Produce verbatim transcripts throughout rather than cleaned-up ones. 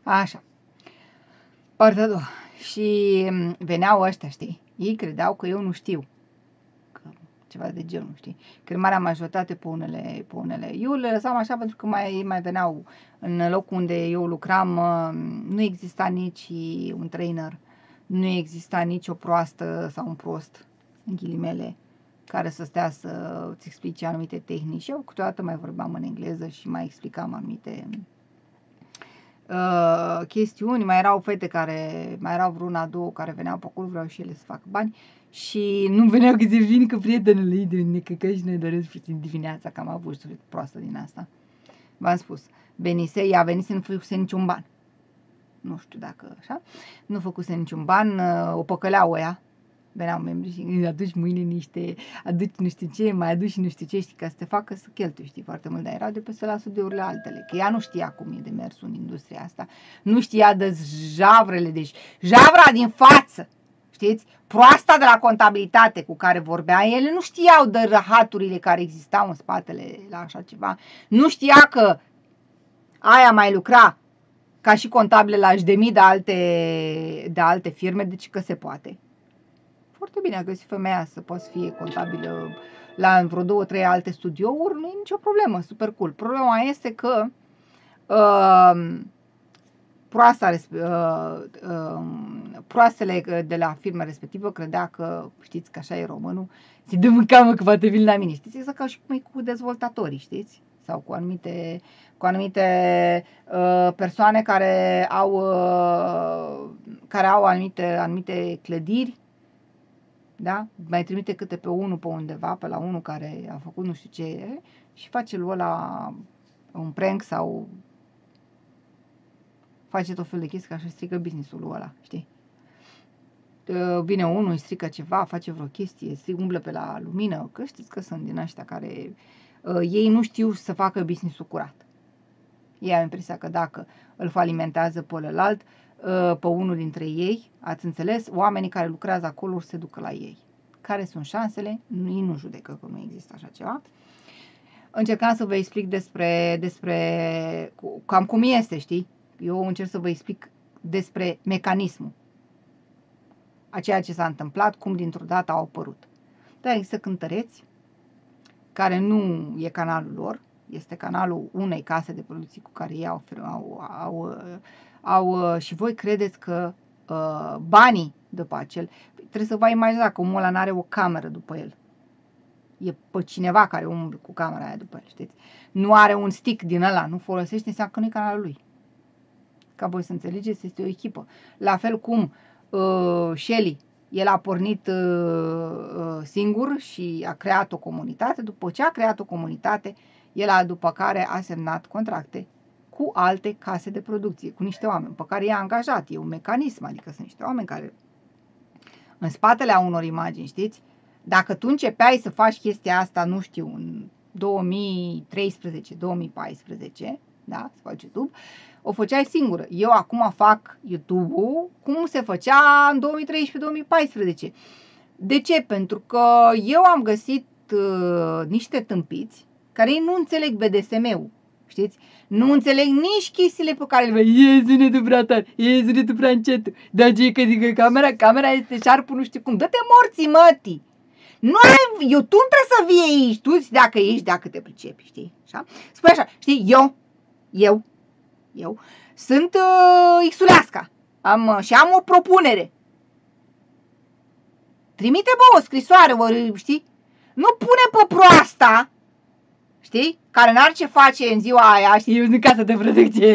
Așa. Partea a doua. Și veneau ăștia, știi? Ei credeau că eu nu știu. Că ceva de genul, știi? Că marea majoritate pe unele, pe unele. Eu le lăsam așa pentru că mai, mai veneau în locul unde eu lucram. Nu exista nici un trainer, nu exista nici o proastă sau un prost, în ghilimele, care să stea să-ți explice anumite tehnici. Eu câteodată mai vorbeam în engleză și mai explicam anumite uh, chestiuni. Mai erau fete care, mai erau vreuna, două care veneau pe acolo, vreau și ele să facă bani și nu veneau că se vin că prietenele ei de necăcă și ne doresc puțin dimineața, că am avut suflet proastă din asta. V-am spus, venise, ea venise, nu făcuse niciun ban. Nu știu dacă așa, nu făcuse niciun ban, o păcăleau ăia. Veneau membri și îi aduci mâine niște, aduci nu știu ce, mai aduci nu știu ce, știi, ca să te facă să cheltui, știi, foarte mult, dar erau de pe să la studiurile altele, că ea nu știa cum e de mersul în industria asta, nu știa de javrele, deci javra din față, știți, proasta de la contabilitate cu care vorbea, ele nu știau de rahaturile care existau în spatele la așa ceva, nu știa că aia mai lucra ca și contabile la zeci de mii de alte, de alte firme, deci că se poate. Foarte bine a găsit femeia să poți fi contabilă la vreo două, trei alte studiouri, nu e nicio problemă, super cool. Problema este că uh, proasta, uh, uh, proastele de la firma respectivă credea că, știți că așa e românul, se dă mâncamă că poate vin la mine, știți, exact ca și cum e cu dezvoltatorii, știți? Sau cu anumite, cu anumite uh, persoane care au, uh, care au anumite, anumite clădiri. Da? Mai trimite câte pe unul pe undeva, pe la unul care a făcut nu știu ce și face lui ăla un prank sau face tot felul de chestii ca să strică business-ul lui ăla, știi? Vine unul, îi strică ceva, face vreo chestie, se umblă pe la lumină, că știți că sunt din ăștia care uh, ei nu știu să facă business-ul curat. Ei au impresia că dacă îl falimentează pe ălalt, pe unul dintre ei, ați înțeles, oamenii care lucrează acolo se ducă la ei. Care sunt șansele? Ei nu judecă că nu există așa ceva. Încercam să vă explic despre, despre cam cum este, știi? Eu încerc să vă explic despre mecanismul a ceea ce s-a întâmplat, cum dintr-o dată au apărut. Dar există cântăreți care nu e canalul lor, este canalul unei case de producții cu care ei au, au, au, au și voi credeți că uh, banii după acel, trebuie să vă imaginați că omul ăla n-are o cameră după el. E pe cineva care umblă cu camera aia după el, știți? Nu are un stick din ăla, nu folosește, înseamnă că nu e canalul lui. Ca voi să înțelegeți, este o echipă. La fel cum uh, Shelly, el a pornit uh, singur și a creat o comunitate. După ce a creat o comunitate, el a, după care a semnat contracte cu alte case de producție, cu niște oameni pe care i-a angajat. E un mecanism, adică sunt niște oameni care în spatele a unor imagini, știți? Dacă tu începeai să faci chestia asta, nu știu, în două mii treisprezece două mii paisprezece, da, să faci YouTube, o făceai singură. Eu acum fac YouTube-ul cum se făcea în două mii treisprezece două mii paisprezece. De ce? Pentru că eu am găsit uh, niște tâmpiți care ei nu înțeleg B D S M-ul, știți? Nu înțeleg nici chestiile pe care le văd. E sunetul prea tare, e sunetul prea încet. Dar ce că zic că camera, camera este șarpul nu știu cum. Dă-te morții, mătii! Nu ai, eu, tu nu trebuie să vii aici, tu dacă ești, dacă te pricepi, știi? Așa? Spui așa, știi, eu, eu, eu, sunt uh, Xuleasca am, uh, și am o propunere. Trimite, bă, o scrisoare, bă, știi? Nu pune pe proasta, știi? Care n-are ce face în ziua aia, știi? Eu sunt casă de protecție.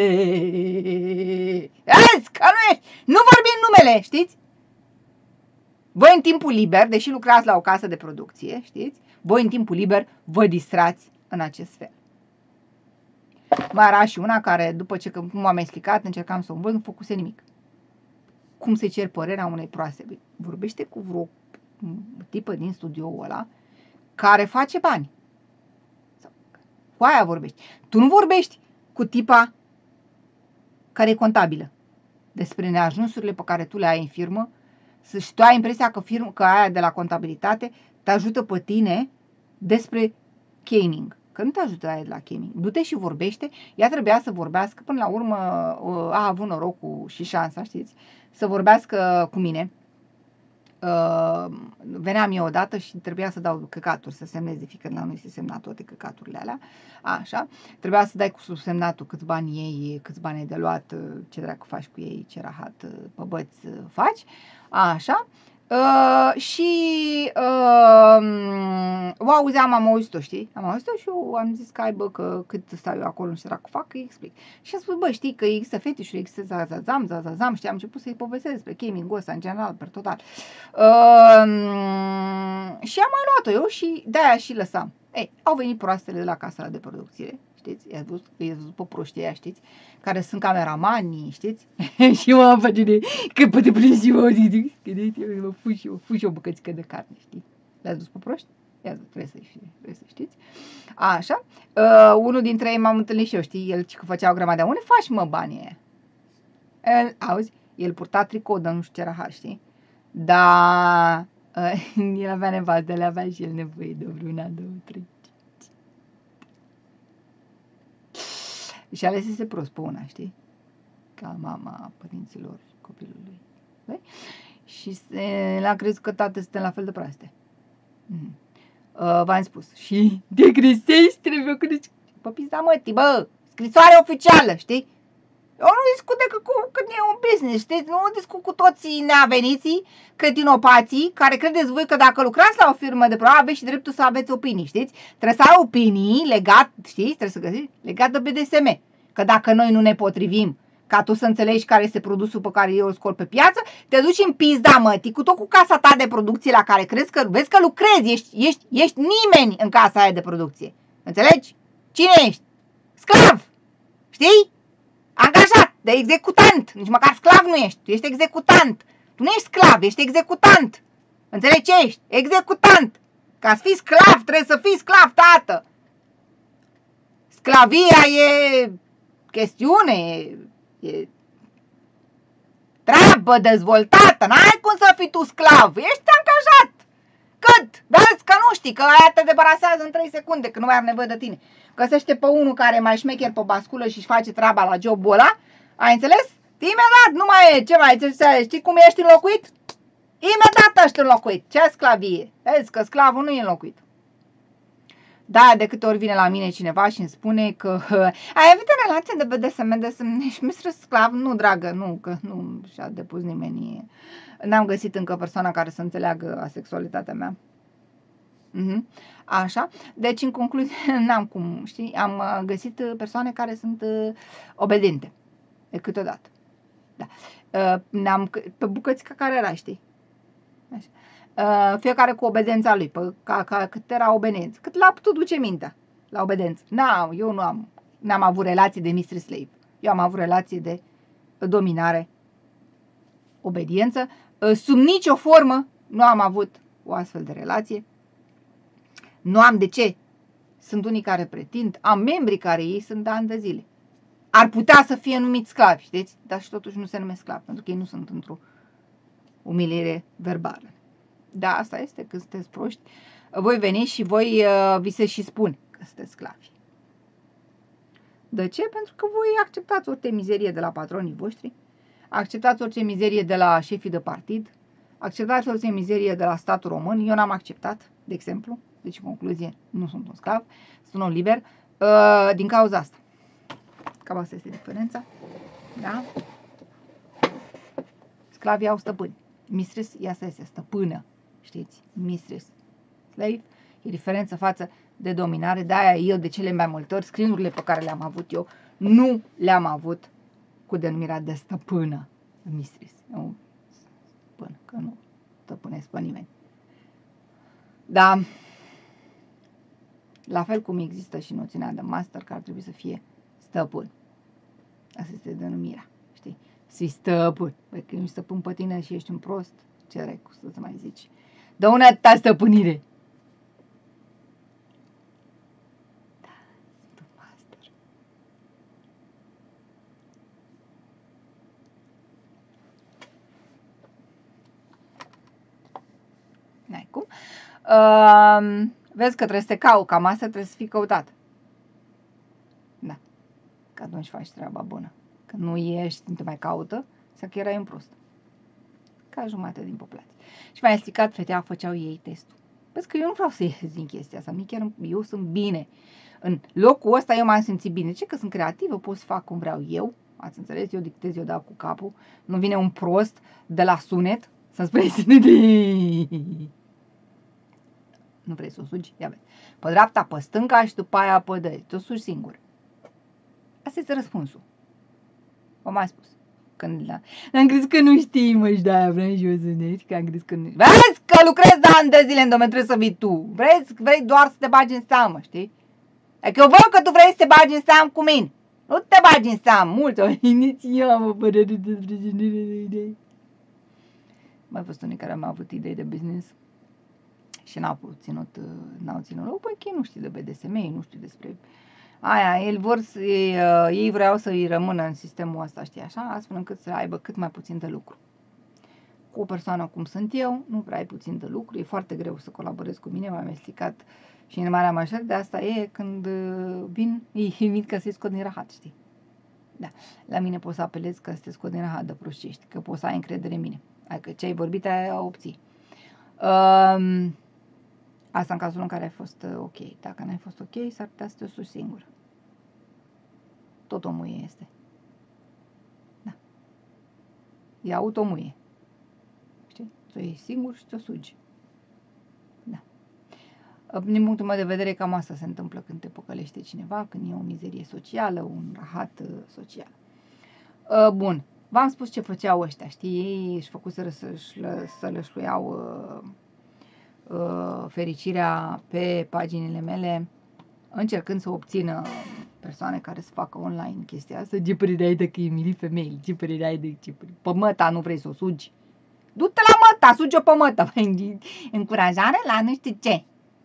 Azi, că nu ești. Nu vorbim numele, știți? Voi în timpul liber, deși lucrați la o casă de producție, știți? Voi în timpul liber vă distrați în acest fel. Mai era și una care, după ce cum m-am explicat, încercam să o învăț, nu făcuse nimic. Cum se cer părerea unei proaste? Vorbește cu vreo tipă din studioul ăla care face bani. Cu aia vorbești. Tu nu vorbești cu tipa care e contabilă despre neajunsurile pe care tu le ai în firmă și tu ai impresia că, firmă, că aia de la contabilitate te ajută pe tine despre caning. că nu te ajută aia de la chemii. Du-te și vorbește, ea trebuia să vorbească, până la urmă a avut norocul și șansa, știți, să vorbească cu mine. Uh, veneam eu odată și trebuia să dau căcaturi, să semneze, fiindcă la noi se semna toate căcaturile alea, așa, trebuia să dai cu subsemnatul câți bani ei, câți bani ai de luat, ce dracu faci cu ei, ce rahat pe băți faci, așa, uh, și uh, o auzeam, am auzit-o, știi, am auzit-o și eu am zis că ai, bă, că cât stau eu acolo, nu știu dracu fac, că îi explic. Și am spus, bă, știi că există fetișuri, există zazazam, zazazam, știi, am început să-i povestesc despre gaming-ul ăsta, în general, per total. Uh, și am mai luat-o eu și de-aia și lăsam. Ei, au venit proastele de la casa de producție, știți, i-ați văzut, i-ați văzut pe proștii aia, știți, care sunt cameramanii, știți, și mă am face de, că poate plâns și mă, zic, mă fu și mă fu și o bucățică de carne, știi, le-ați dus pe proști? Ia, trebuie să, trebuie să știți. Așa, uh, unul dintre ei m-am întâlnit și eu, știi, el ce că făcea o grămadă, unde faci, mă, banii aia? El, auzi, el purta tricou, dar nu știu ce rahat, știi? Da, uh, el avea nevastă, le avea și el nevoie de vreuna, două, trei. Și alesese prost pe una, știi? Ca mama părinților copilului. Dai? Și l-a crezut că toate suntem la fel de proaste. Mm. Uh, v-am spus. Și te cresești, trebuie că zici, bă, pizda mătii, bă, scrisoare oficială, știi? Eu nu discut decât cu, când e un business, știți? Nu discut cu toții neaveniții, cretinopații, care credeți voi că dacă lucrați la o firmă de proa, aveți și dreptul să aveți opinii, știți? Trebuie să ai opinii legat, știți? Trebuie să găsiți legat de B D S M. Că dacă noi nu ne potrivim, ca tu să înțelegi care este produsul pe care eu îl scol pe piață, te duci în pizda mătii, cu tot cu casa ta de producție la care crezi că, vezi că lucrezi, ești, ești, ești nimeni în casa aia de producție. Înțelegi? Cine ești? Sclav! Știi? Angajat de executant, nici măcar sclav nu ești, tu ești executant. Tu nu ești sclav, ești executant. Înțelegi ce ești? Executant. Ca să fii sclav, trebuie să fii sclav, tată. Sclavia e chestiune, e, e treabă dezvoltată, n-ai cum să fii tu sclav, ești angajat. Cât? Vezi că nu știi, că aia te debarasează în trei secunde, că nu mai are nevoie de tine. Găsește pe unul care e mai șmecher pe basculă și își face treaba la jobul ăla, ai înțeles? Imediat, nu mai e, ce mai e, știi cum ești înlocuit? Imediat ești înlocuit, ce sclavie? Vezi că sclavul nu e înlocuit. Da, de câte ori vine la mine cineva și îmi spune că ai avut o relație de B D S M, de ești mistress sclav? Nu, dragă, nu, că nu și-a depus nimeni. N-am găsit încă persoana care să înțeleagă asexualitatea mea. Mhm. Așa, deci în concluzie n-am cum, știi, am găsit persoane care sunt obediente, de câteodată. Da. Ne-am, pe bucățica care era, știi? Așa. Uh, fiecare cu obedența lui, pe, ca, ca, cât era obedență, cât l-a putut duce mintea la obedență. Nu, eu nu am, n-am avut relație de mistress slave. Eu am avut relație de dominare, obediență. Uh, sub nicio formă nu am avut o astfel de relație. Nu am de ce. Sunt unii care pretind, am membri care ei sunt de ani de zile. Ar putea să fie numiți sclavi, știți? Dar și totuși nu se numesc sclavi, pentru că ei nu sunt într-o umilire verbală. Da, asta este, când sunteți proști, voi veniți și voi uh, vi se și spun că sunteți sclavi. De ce? Pentru că voi acceptați orice mizerie de la patronii voștri, acceptați orice mizerie de la șefii de partid, acceptați orice mizerie de la statul român. Eu n-am acceptat, de exemplu, deci în concluzie nu sunt un sclav, sunt un liber, uh, din cauza asta. Cam asta este diferența. Da? Sclavii au stăpâni. Mistress, ea asta este stăpână. Știți? Mistress. Slave e diferență față de dominare. De-aia eu de cele mai multe ori screen-urile pe care le-am avut eu nu le-am avut cu denumirea de stăpână. Mistress. Nu stăpână, că nu stăpânesc pe nimeni. Da. La fel cum există și noțiunea de master, care ar trebui să fie stăpân. Asta este denumirea. Știi? Să-i stăpân. Păi când ești stăpân pe tine și ești un prost, ce recu să-ți mai zici? Dă una ta stăpânire. Da, sunt un master. N-ai cum. Uh, vezi că trebuie să te cau, ca master trebuie să fii căutat. atunci faci treaba bună. Când nu ești, nu te mai caută, să că erai un prost. Ca jumătate din populație. Și mi-a explicat, fetea, făceau ei testul. Vezi că eu nu vreau să ies din chestia asta, chiar eu sunt bine. În locul ăsta eu m-am simțit bine. Ce că sunt creativă, pot să fac cum vreau eu. Ați înțeles? Eu dictez, eu dau cu capul. Nu vine un prost de la sunet să-mi spune nu vrei să o sugi? Ia vezi. Pe dreapta, pe stânga și după aia pe dăi. Te-o sugi singur. Asta este răspunsul. V-am mai spus. Când la... Am crezut că nu știi, mă, și de-aia vreau și eu să ne că am crezut că nu... Vezi că lucrezi de ani de zile în domeniu, trebuie să vii tu. Vrei, vrei doar să te bagi în seamă, știi? Adică eu văd că tu vrei să te bagi în seamă cu mine. Nu te bagi în seamă, mult. Nici eu mă părere despre genere de idei. Mai fost unii care au avut idei de business și n-au ținut, n-au ținut loc, păi nu știu de B D S M, nu știu despre aia, el vor să, ei, ei vreau să îi rămână în sistemul ăsta, știi, așa, astfel încât să aibă cât mai puțin de lucru. Cu o persoană cum sunt eu, nu prea ai puțin de lucru, e foarte greu să colaborezi cu mine, m-am explicat și în marea majoritate, de asta e când vin, îi invit ca să-i scot din rahat, știi. Da, la mine poți să apelezi că să te scot din rahat de proștești, că poți să ai încredere în mine, adică ce ai vorbit aia obții. Um, Asta în cazul în care ai fost ok. Dacă n-ai fost ok, s-ar putea să te suși singur. Tot o muie este. Da. E automuie. Știi? Ți-o iei singur și ți-o sugi. Da. Din punctul meu de vedere, cam asta se întâmplă când te păcălește cineva, când e o mizerie socială, un rahat social. Bun. V-am spus ce făceau ăștia, știi? Ei își făcuseră să lășluiau fericirea pe paginile mele, încercând să obțină persoane care să facă online chestia asta. Ce părere ai de că e milit femei? Ce părere ai de ce părere? Pe măta nu vrei să o sugi? Du-te la măta, sugi-o pe măta. Încurajare la nu știu ce.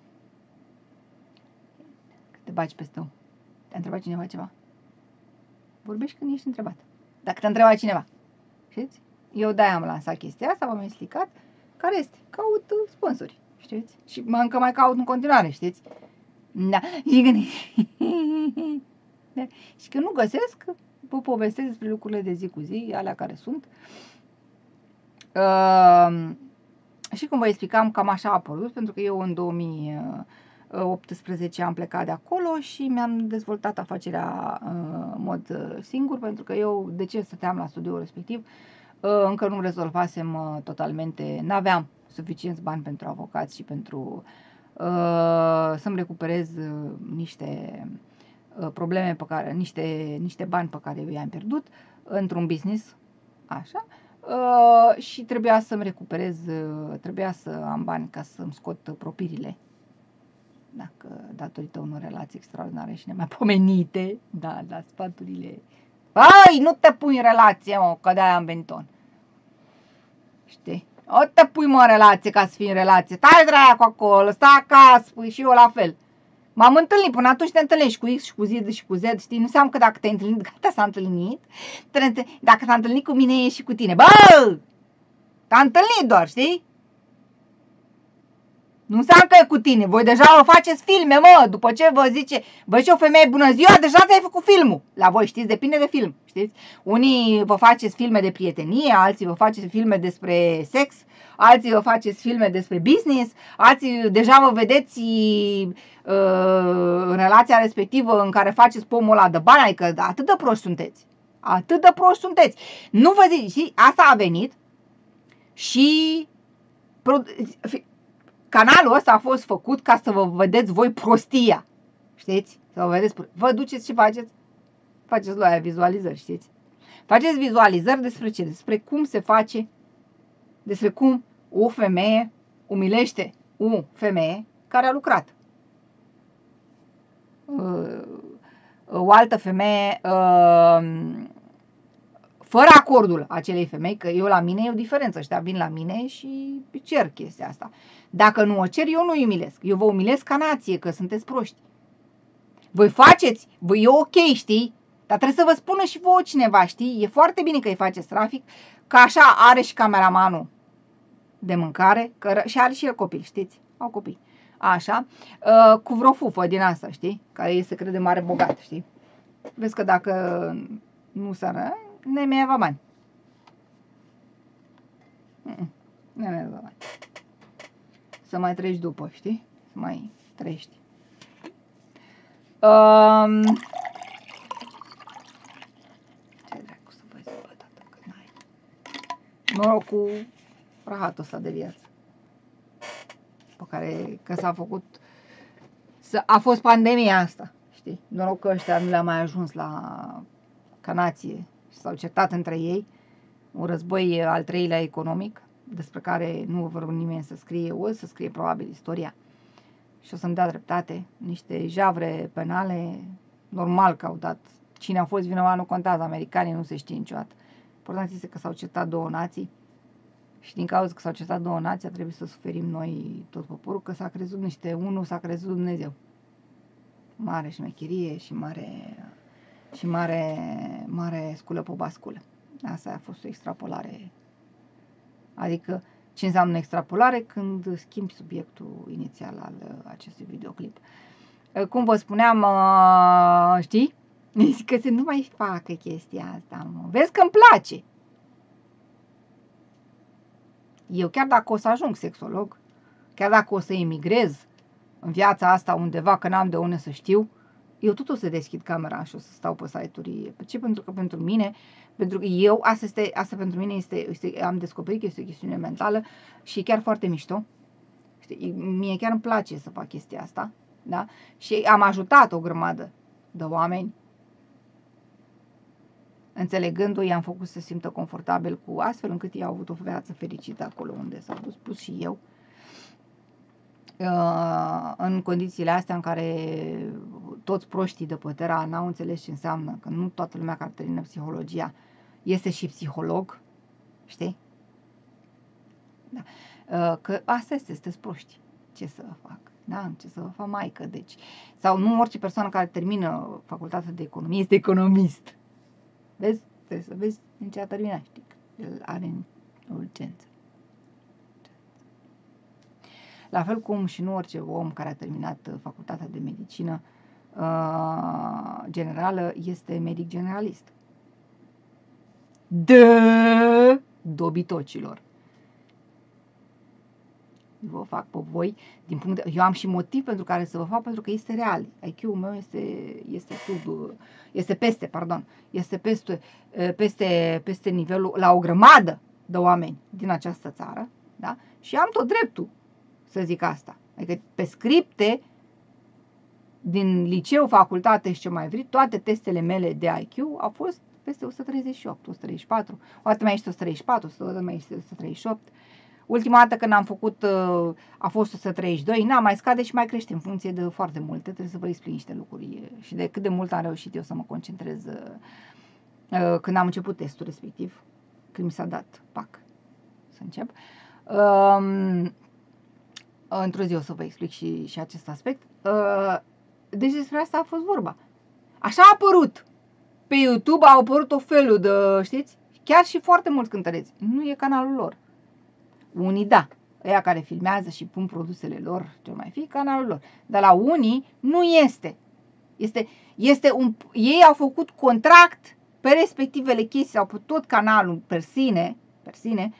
Te bagi pe stău. Te-a întrebat cineva ceva? Vorbești când ești întrebat. Dacă te-a întrebat cineva. Știți? Eu de-aia am lansat chestia asta, v-am explicat care este. Caut sponsori. Știți? Și mă încă mai caut în continuare, știți? Da. Și când, da. Și când nu găsesc, vă povestesc despre lucrurile de zi cu zi, alea care sunt. Uh, și cum vă explicam, cam așa a apărut, pentru că eu în două mii optsprezece am plecat de acolo și mi-am dezvoltat afacerea uh, în mod singur, pentru că eu, de ce stăteam la studioul respectiv, uh, încă nu rezolvasem uh, totalmente, n-aveam suficienți bani pentru avocați și pentru uh, să-mi recuperez uh, niște uh, probleme pe care, niște, niște bani pe care eu i-am pierdut într-un business, așa, uh, și trebuia să-mi recuperez, uh, trebuia să am bani ca să-mi scot propriile, dacă datorită unor relații extraordinare și nemaipomenite, da, la sfaturile, ai, nu te pui în relație, mă, că de-aia am venit on, știi? O te pui, mă, în relație ca să fii în relație. Stai draia cu acolo, stai acasă, pui și eu la fel. M-am întâlnit, până atunci te întâlnești cu X și cu Z și cu Z, știi? Nu înseamnă că dacă te-ai întâlnit, gata, s-a întâlnit. Dacă s-a întâlnit cu mine, e și cu tine. Bă! T-a întâlnit doar, știi? Nu înseamnă că e cu tine. Voi deja vă faceți filme, mă. După ce vă zice, bă, și o femeie, bună ziua, deja ți-ai făcut filmul. La voi, știți, depinde de film, știți? Unii vă faceți filme de prietenie, alții vă faceți filme despre sex, alții vă faceți filme despre business, alții deja vă vedeți uh, în relația respectivă în care faceți pomul ăla de bani, adică atât de proști sunteți. Atât de proști sunteți. Nu vă zic, și asta a venit și canalul ăsta a fost făcut ca să vă vedeți voi prostia. Știți? Să vă vedeți. Vă duceți și faceți? Faceți la aia vizualizări, știți? Faceți vizualizări despre ce? Despre cum se face, despre cum o femeie umilește o femeie care a lucrat. O altă femeie fără acordul acelei femei, că eu la mine e o diferență, ăștia vin la mine și cer chestia asta. Dacă nu o cer, eu nu-i umilesc. Eu vă umilesc ca nație, că sunteți proști. Voi faceți, voi e ok, știi? Dar trebuie să vă spună și vouă cineva, știi? E foarte bine că îi faceți trafic, că așa are și cameramanul de mâncare, că și are și el copil, știți? Au copii. Așa, uh, cu vreo fufă din asta, știi? Care e se crede mare bogat, știi? Vezi că dacă nu sără, ne mai avea bani. Ne mai avea bani. Să mai treci după, știi? Să mai trăiești. Um, ce dracu să vezi, bă, tată, că n-ai. Noroc cu rahatul ăsta de viață. Pe care, că s-a făcut, a fost pandemia asta, știi? Noroc că ăștia nu le-a mai ajuns la ca nație și s-au certat între ei. Un război al treilea economic, despre care nu vor nimeni să scrie, o să scrie probabil istoria. Și o să-mi dea dreptate, niște javre penale, normal că au dat. Cine a fost vinovat nu contează, americanii nu se știe niciodată. Important este că s-au certat două nații și din cauza că s-au certat două nații a trebuit să suferim noi tot poporul, că s-a crezut niște, unul s-a crezut Dumnezeu. Mare șmecherie și mare, și mare, mare sculă pe basculă. Asta a fost o extrapolare. Adică ce înseamnă extrapolare? Când schimbi subiectul inițial al acestui videoclip. Cum vă spuneam, știi? Că să nu mai facă chestia asta, mă. Vezi că îmi place. Eu chiar dacă o să ajung sexolog, chiar dacă o să emigrez în viața asta undeva, că n-am de unde să știu, eu tot o să deschid camera și o să stau pe site-uri. Ce? Pentru că pentru mine, pentru că eu, asta, este, asta pentru mine este, este, am descoperit că este o chestiune mentală și chiar foarte mișto. Știi? Mie chiar îmi place să fac chestia asta, da? Și am ajutat o grămadă de oameni, înțelegându-i, i-am făcut să se simtă confortabil cu astfel încât ei au avut o viață fericită acolo unde s-au dus, plus și eu. În condițiile astea în care toți proștii de pe Terra n-au înțeles ce înseamnă, că nu toată lumea care termină psihologia este și psiholog, știi? Da. Că asta este, sunteți proști. Ce să fac? Da? Ce să fac, maică? Deci, sau nu orice persoană care termină facultatea de economie este economist. Vezi? Trebuie să vezi în ce a terminat, știi? El are urgență. La fel cum și nu orice om care a terminat facultatea de medicină uh, generală este medic generalist. Dă dobitocilor. Vă fac pe voi din punct de... Eu am și motiv pentru care să vă fac, pentru că este real. I Q-ul meu este, este sub, este peste, pardon, este peste, peste, peste nivelul, la o grămadă de oameni din această țară, da? Și am tot dreptul să zic asta. Adică pe scripte din liceu, facultate și ce mai vrei, toate testele mele de I Q au fost peste o sută treizeci și opt, o sută treizeci și patru, o dată mai este o sută treizeci și patru, o dată mai este o sută treizeci și opt. Ultima dată când am făcut a fost o sută treizeci și doi, n-am mai scade și mai crește în funcție de foarte multe. Trebuie să vă explic niște lucruri și de cât de mult am reușit eu să mă concentrez când am început testul respectiv, când mi s-a dat, pac, să încep. Um, într-o zi o să vă explic și, și acest aspect. Uh, deci despre asta a fost vorba. Așa a apărut. Pe YouTube au apărut o felul de, știți? Chiar și foarte mulți cântăreți. Nu e canalul lor. Unii da. Ăia care filmează și pun produsele lor, ce mai fi, canalul lor. Dar la unii nu este. Este, este un, ei au făcut contract pe respectivele chestii sau pe tot canalul per sine, per sine,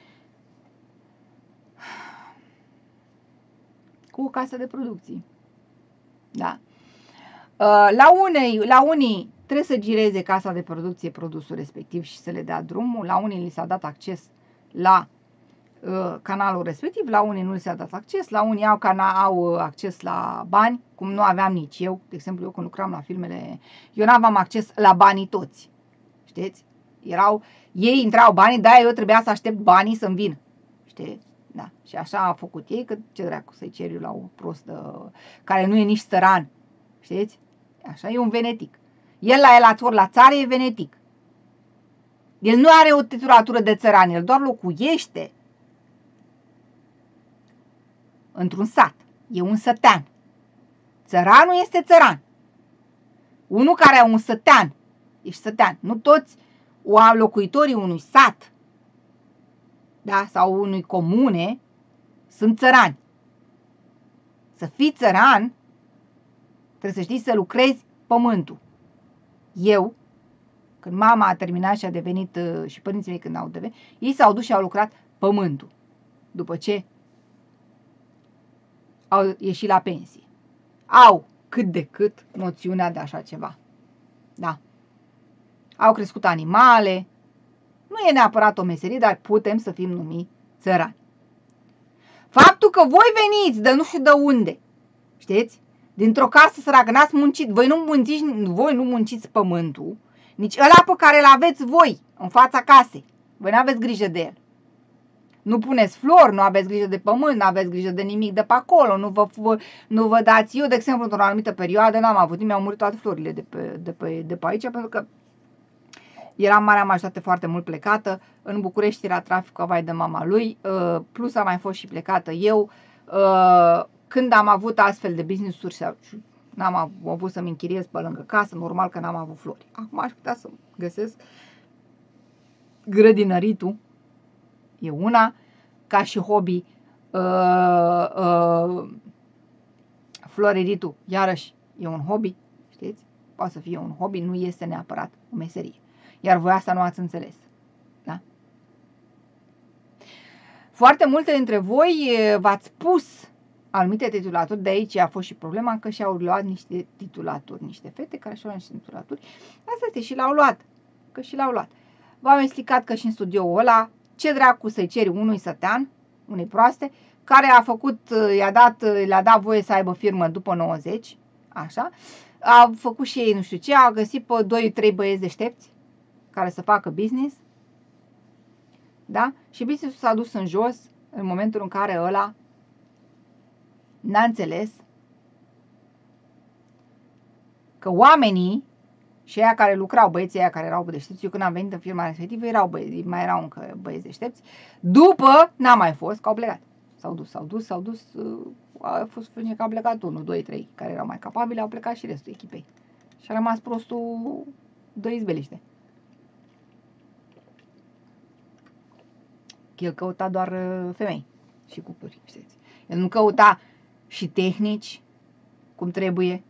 cu o casă de producții. Da. La unei, la unii trebuie să gireze casa de producție produsul respectiv și să le dea drumul. La unii li s-a dat acces la uh, canalul respectiv, la unii nu li s-a dat acces, la unii au, cana au acces la bani, cum nu aveam nici eu. De exemplu, eu când lucram la filmele, eu nu aveam acces la banii toți. Știți? Erau, ei intrau banii, dar eu trebuia să aștept banii să-mi vină. Știi? Da. Și așa a făcut ei, că ce dracu să-i cer eu la o prostă care nu e nici țăran. Știți? Așa e un venetic. El la elator la țară e venetic. El nu are o titulatură de țăran, el doar locuiește într-un sat. E un sătean. Țăranul este țăran. Unul care are un sătean, ești sătean. Nu toți locuitorii unui sat, da, sau unui comune sunt țărani. Să fii țăran, trebuie să știi să lucrezi pământul. Eu, când mama a terminat și a devenit, și părinții mei când au devenit, ei s-au dus și au lucrat pământul. După ce au ieșit la pensie. Au cât de cât noțiunea de așa ceva. Da. Au crescut animale. Nu e neapărat o meserie, dar putem să fim numiți țărani. Faptul că voi veniți de nu știu de unde, știți? Dintr-o casă săracă, n-ați muncit, voi nu munciți, voi nu munciți pământul, nici ăla pe care îl aveți voi în fața casei. Voi n-aveți grijă de el. Nu puneți flori, nu aveți grijă de pământ, nu aveți grijă de nimic de pe acolo, nu vă, vă, nu vă dați. Eu, de exemplu, într-o anumită perioadă n-am avut, mi-au murit toate florile de pe, de, pe, de pe aici, pentru că eram marea majoritate foarte mult plecată. În București era traficul vai de mama lui, plus am mai fost și plecată eu. Când am avut astfel de business-uri, n-am avut să-mi închiriez pe lângă casă, normal că n-am avut flori. Acum aș putea să găsesc grădinăritul, e una, ca și hobby, uh, uh, floreritul, iarăși, e un hobby, știți? Poate să fie un hobby, nu este neapărat o meserie. Iar voi asta nu ați înțeles. Da? Foarte multe dintre voi v-ați pus anumite titulaturi, de aici a fost și problema că și-au luat niște titulaturi, niște fete care și-au luat niște titulaturi, asta este și l-au luat, că și l-au luat. V-am explicat că și în studioul ăla, ce dracu să-i ceri unui sătean, unei proaste, care a făcut, i-a dat, le-a dat voie să aibă firmă după nouăzeci, așa, a făcut și ei nu știu ce, a găsit pe doi trei băieți deștepți care să facă business, da? Și business-ul s-a dus în jos în momentul în care ăla n-a înțeles că oamenii și aia care lucrau, băieții aia care erau deștepți, eu când am venit în firma respectivă, erau băieți, mai erau încă băieți deștepți, după n-a mai fost, că au plecat. S-au dus, s-au dus, s-au dus, a fost că au plecat unu, doi, trei, care erau mai capabili, au plecat și restul echipei. Și a rămas prostul de izbeliște. El căuta doar femei și cupluri, știți. El nu căuta și tehnici, cum trebuie.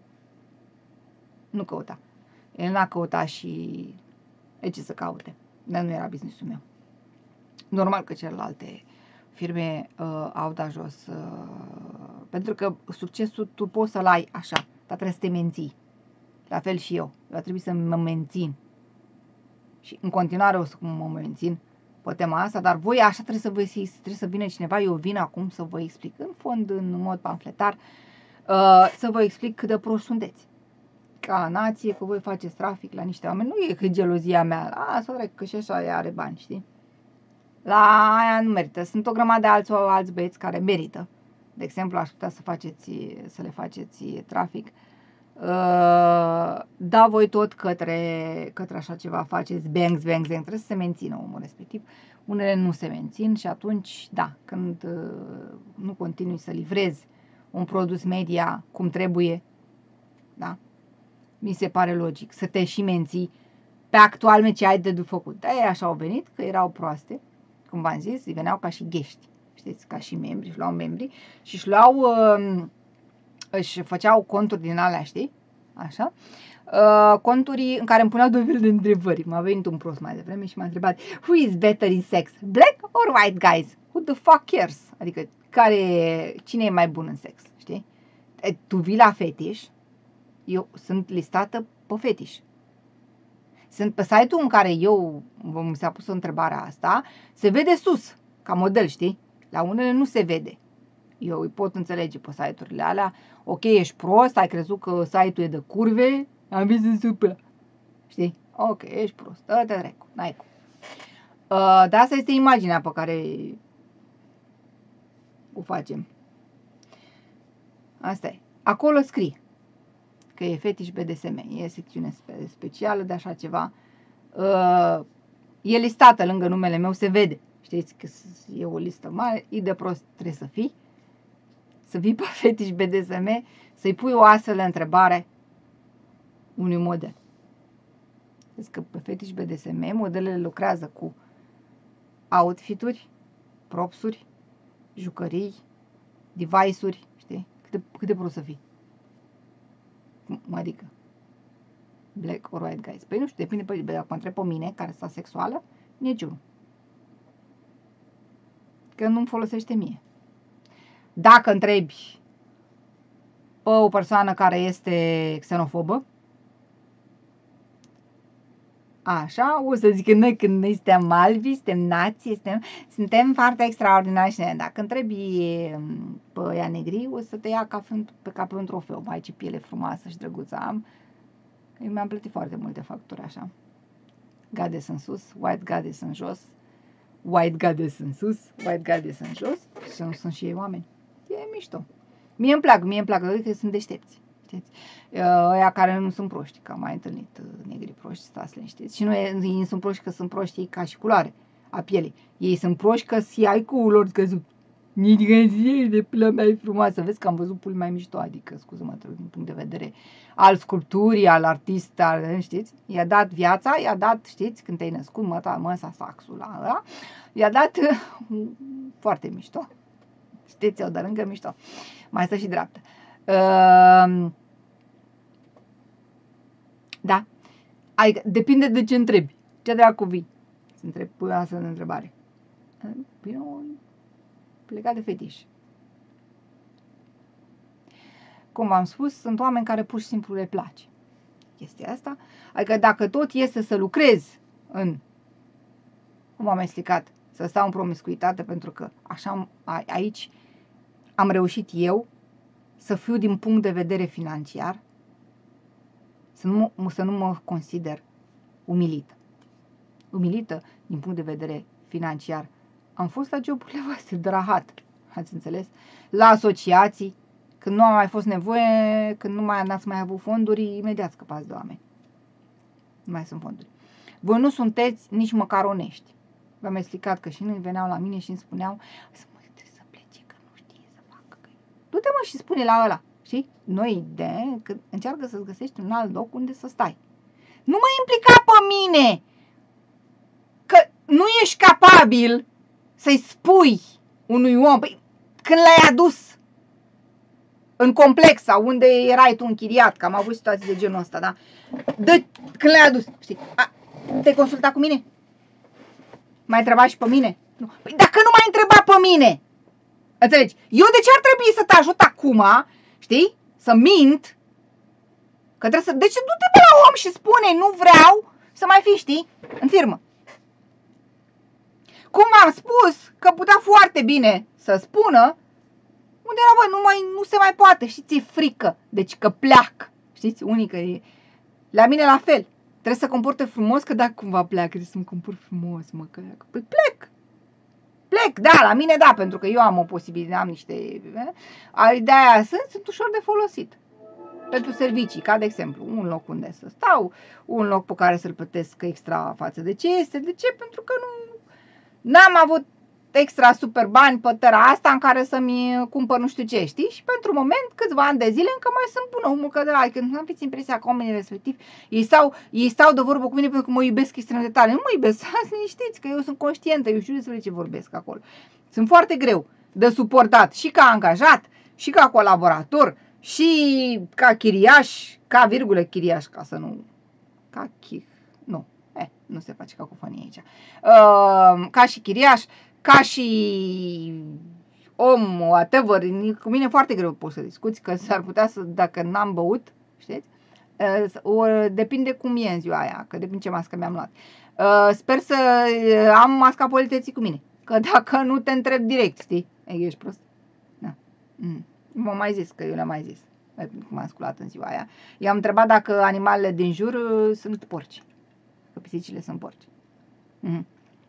Nu căuta. El n-a căutat și e ce să caute. Dar nu era business-ul meu. Normal că celelalte firme uh, au dat jos. Uh, pentru că succesul tu poți să-l ai așa, dar trebuie să te menții. La fel și eu. Eu trebuie să mă mențin. Și în continuare o să mă mențin pe tema asta, dar voi așa trebuie să vă trebuie să vină cineva, eu vin acum să vă explic în fond, în mod pamfletar, uh, să vă explic cât de proști sunteți. Ca nație, că voi faceți trafic la niște oameni, nu e că gelozia mea, a, să trec, că și așa ea are bani, știi? La aia nu merită. Sunt o grămadă de alți, alți băieți care merită. De exemplu, aș putea să, faceți, să le faceți trafic. Uh, da, voi tot către, către așa ceva faceți bang, bang, bang, trebuie să se mențină omul respectiv. Unele nu se mențin și atunci, da, când uh, nu continui să livrezi un produs media cum trebuie, da, mi se pare logic să te și menții pe actualmente ce ai de făcut. De-aia așa au venit, că erau proaste, cum v-am zis, îi veneau ca și ghești, știți, ca și membri, își luau membri și își luau, uh, își făceau conturi din alea, știi, așa, uh, conturi în care îmi puneau două feluri de întrebări. M-a venit un prost mai devreme și m-a întrebat, who is better in sex, black or white guys? Who the fuck cares? Adică, care, cine e mai bun în sex, știi? E, tu vii la fetiș, eu sunt listată pe fetiș. Sunt pe site-ul în care eu, mi s-a pus întrebarea asta, se vede sus, ca model, știi? La unele nu se vede. Eu îi pot înțelege pe site-urile alea. Ok, ești prost, ai crezut că site-ul e de curve, am văzut super. Știi? Ok, ești prost, dă-te dracu, n-ai cum. Uh, dar asta este imaginea pe care o facem. Asta e. Acolo scrie că e fetiș B D S M, e secțiune specială de așa ceva. Uh, e listată lângă numele meu, se vede. Știți că e o listă mare, e de prost trebuie să fii. Să vii pe fetiș B D S M, să-i pui o astfel de întrebare unui model. Știți că pe fetiș B D S M modelele lucrează cu outfituri, propsuri, jucării, device-uri, știi? Cât de, cât de prost să fii. Adică. black or white guys. Păi nu știu, depinde, pe, dacă mă întreb pe mine, care sunt sexuală, niciunul. Că nu-mi folosește mie. Dacă întrebi pe o persoană care este xenofobă, așa, o să zic că noi când noi suntem albi, suntem nații, suntem, suntem foarte extraordinari și dacă întrebi pe ea negri, o să te ia ca, pe, ca pe un trofeu. Mai ce piele frumoasă și drăguță am. Eu mi-am plătit foarte multe facturi așa. Goddess în sus, white goddess în jos, white goddess în sus, white goddess în jos și nu sunt și ei oameni. E mișto. Mie îmi plac, mie îmi plac, că sunt deștepți. Știți? Ăia care nu sunt proști, că am mai întâlnit negri proști, stați liniștiți. Și nu, ei nu sunt proști că sunt proști ca și culoare a pielei. Ei sunt proști că si ai cu lor scăzut. Nici de pula mea e frumoasă. Vezi că am văzut puli mai mișto, adică, scuză-mă, din punct de vedere al sculpturii, al artist, al, știți? I-a dat viața, i-a dat, știți, când te-ai născut, măta, măsa, saxul ăla, i-a dat foarte mișto. Știți, o dă lângă mișto. Mai stă și dreaptă. Uh, Da. Adică depinde de ce întrebi. Ce dracu vii? Să întrebi, pui asta de întrebare. Bine, plecat de fetiș. Cum v-am spus, sunt oameni care pur și simplu le place chestia asta. Adică dacă tot este să lucrez în, cum am explicat, să stau în promiscuitate, pentru că așa aici am reușit eu să fiu din punct de vedere financiar, Să nu, să nu mă consider umilită. Umilită din punct de vedere financiar. Am fost la joburile voastre de rahat, ați înțeles? La asociații, când nu a mai fost nevoie, când nu mai n-ați mai avut fonduri, imediat scăpați de oameni. Nu mai sunt fonduri. Voi nu sunteți nici măcar onești. V-am explicat că și nu veneau la mine și îmi spuneau să mă trebuie să plece, că nu știe să facă. Du-te mă și spune la ăla. Știi? Noi de că încearcă să-ți găsești un alt loc unde să stai. Nu mă implica pe mine că nu ești capabil să-i spui unui om, păi, când l-ai adus în complexa unde erai tu închiriat, că am avut situații de genul ăsta, da? De, când l-ai adus, știi? A, te-ai consultat cu mine? M-ai întrebat și pe mine? Nu. Păi dacă nu m-ai întrebat pe mine, înțelegi? Eu de ce ar trebui să te ajut acum, știi? Să mint, că trebuie să... Deci du-te pe la om și spune, nu vreau să mai fii, știi, în firmă. Cum v-am spus, că putea foarte bine să spună, unde era, voi, nu, mai, nu se mai poate, și ți-e frică, deci că pleacă, știți, unii că e... La mine la fel, trebuie să comporte frumos, că dacă cumva pleacă, trebuie să mă comport frumos, mă, că... Păi plec. Plec, da, la mine da, pentru că eu am o posibilitate, am niște... De-aia sunt, sunt ușor de folosit. Pentru servicii, ca de exemplu, un loc unde să stau, un loc pe care să-l plătesc extra față de ce este. De ce? Pentru că nu n-am avut extra super bani pe tăra asta în care să-mi cumpăr nu știu ce, știi? Și pentru moment, câțiva ani de zile, încă mai sunt bună omul că de la, când nu am fiți impresia că oamenii respectiv, ei stau, ei stau de vorbă cu mine pentru că mă iubesc extrem de tare. Nu mă iubesc, să știți că eu sunt conștientă, eu știu despre ce vorbesc acolo. Sunt foarte greu de suportat și ca angajat, și ca colaborator, și ca chiriaș, ca virgulă chiriaș, ca să nu, ca chi, nu, eh, nu se face cacofonie aici, uh, ca și chiriaș, ca și om, whatever, cu mine foarte greu poți să discuți, că s-ar putea să, dacă n-am băut, știți, uh, depinde cum e în ziua aia, că depinde ce mască mi-am luat. Uh, sper să am masca politeții cu mine, că dacă nu te întreb direct, știi, ești prost. Da. Mm. M-am mai zis, că eu le-am mai zis, cum am sculat în ziua aia. I-am întrebat dacă animalele din jur uh, sunt porci, că pisicile sunt porci. Mm-hmm.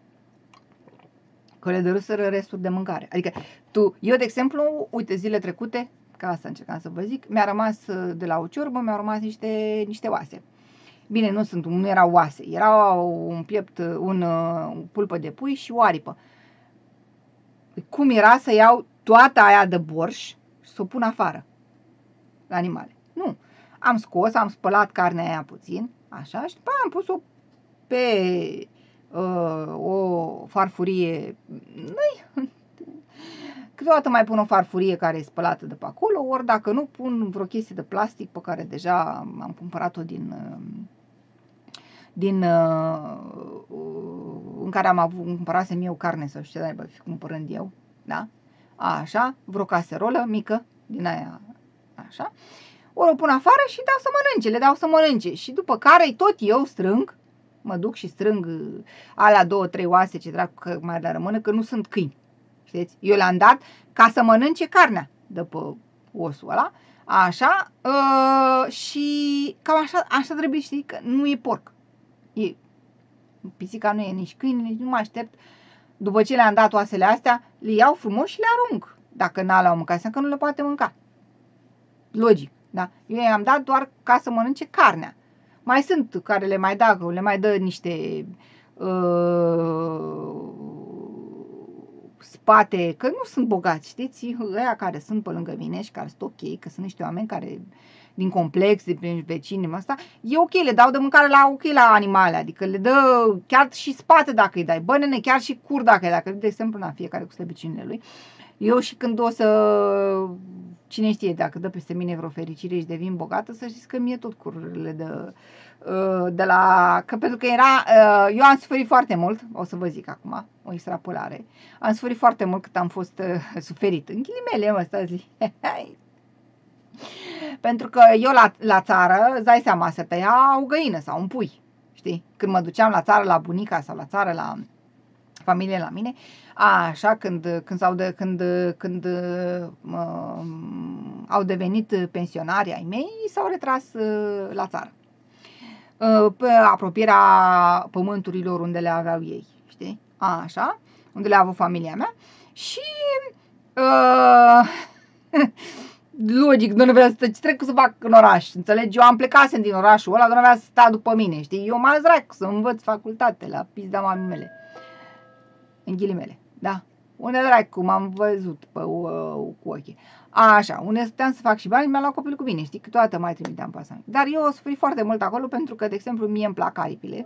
Că le dăruseră resturi de mâncare. Adică, tu, eu, de exemplu, uite, zile trecute, ca asta încercam să vă zic, mi-a rămas de la o ciorbă, mi-au rămas niște, niște oase. Bine, nu sunt, nu erau oase, era un piept, un, un pulpă de pui și o aripă. Cum era să iau toată aia de borș și să o pun afară la animale? Nu. Am scos, am spălat carnea aia puțin, așa, și după aia am pus-o pe uh, o farfurie, Câteodată mai pun o farfurie care e spălată de pe acolo, ori dacă nu, pun vreo chestie de plastic pe care deja am cumpărat-o din... din în care am avut, cumpărasem eu carne sau știu ce de-aia fi cumpărând eu, da? Așa, vreo caserolă mică din aia, așa. Ori o pun afară și dau să mănânce, le dau să mănânce și după care tot eu strâng, mă duc și strâng alea două, trei oase ce dracu că mai le rămână, că nu sunt câini, știți? Eu le-am dat ca să mănânce carnea de pe osul ăla, așa, uh, și cam așa, așa trebuie, știi, că nu e porc. E, pisica nu e nici câine, nici nu mă aștept. După ce le-am dat oasele astea, le iau frumos și le arunc. Dacă n-a le-au mâncat, înseamnă că nu le poate mânca. Logic, da? Eu i-am dat doar ca să mănânce carnea. Mai sunt care le mai dă, le mai dă niște uh, spate, că nu sunt bogați, știți? Ăia care sunt pe lângă mine și care sunt ok, că sunt niște oameni care din complex, din vecini, asta, e ok, le dau de mâncare la ok la animale, adică le dă chiar și spate dacă îi dai, bă, nene, chiar și cur dacă îi dai, de exemplu, na, fiecare cu slăbiciunile lui. Eu și când o să, cine știe, dacă dă peste mine vreo fericire și devin bogată, să știți că mie tot cururile de, de la, că pentru că era, eu am suferit foarte mult, o să vă zic acum, o extrapolare, am suferit foarte mult cât am fost suferit, în ghilimele, mă, stați, pentru că eu la, la țară, îți dai seama, se tăia o găină sau un pui, știi? Când mă duceam la țară la bunica sau la țară la familie la mine, așa, când, când, s-au de, când, când uh, au devenit pensionari ai mei, s-au retras uh, la țară. Uh, pe apropierea pământurilor unde le aveau ei, știi? Așa, unde le-a avut familia mea și... Uh, logic, nu avea să ce trebuie să fac în oraș, înțelegi? Eu am plecasem din orașul ăla, nu avea să sta după mine, știi? Eu m-am zrac să învăț facultate la pizda mamei mele. În ghilimele, da? Unde dracu m-am văzut pe, uh, cu ochii. Așa, unde stăteam să fac și bani, mi-am luat copilul cu mine, știi? Câteodată mai trimiteam pe asta. Dar eu o suferi foarte mult acolo pentru că, de exemplu, mie îmi plac aripile.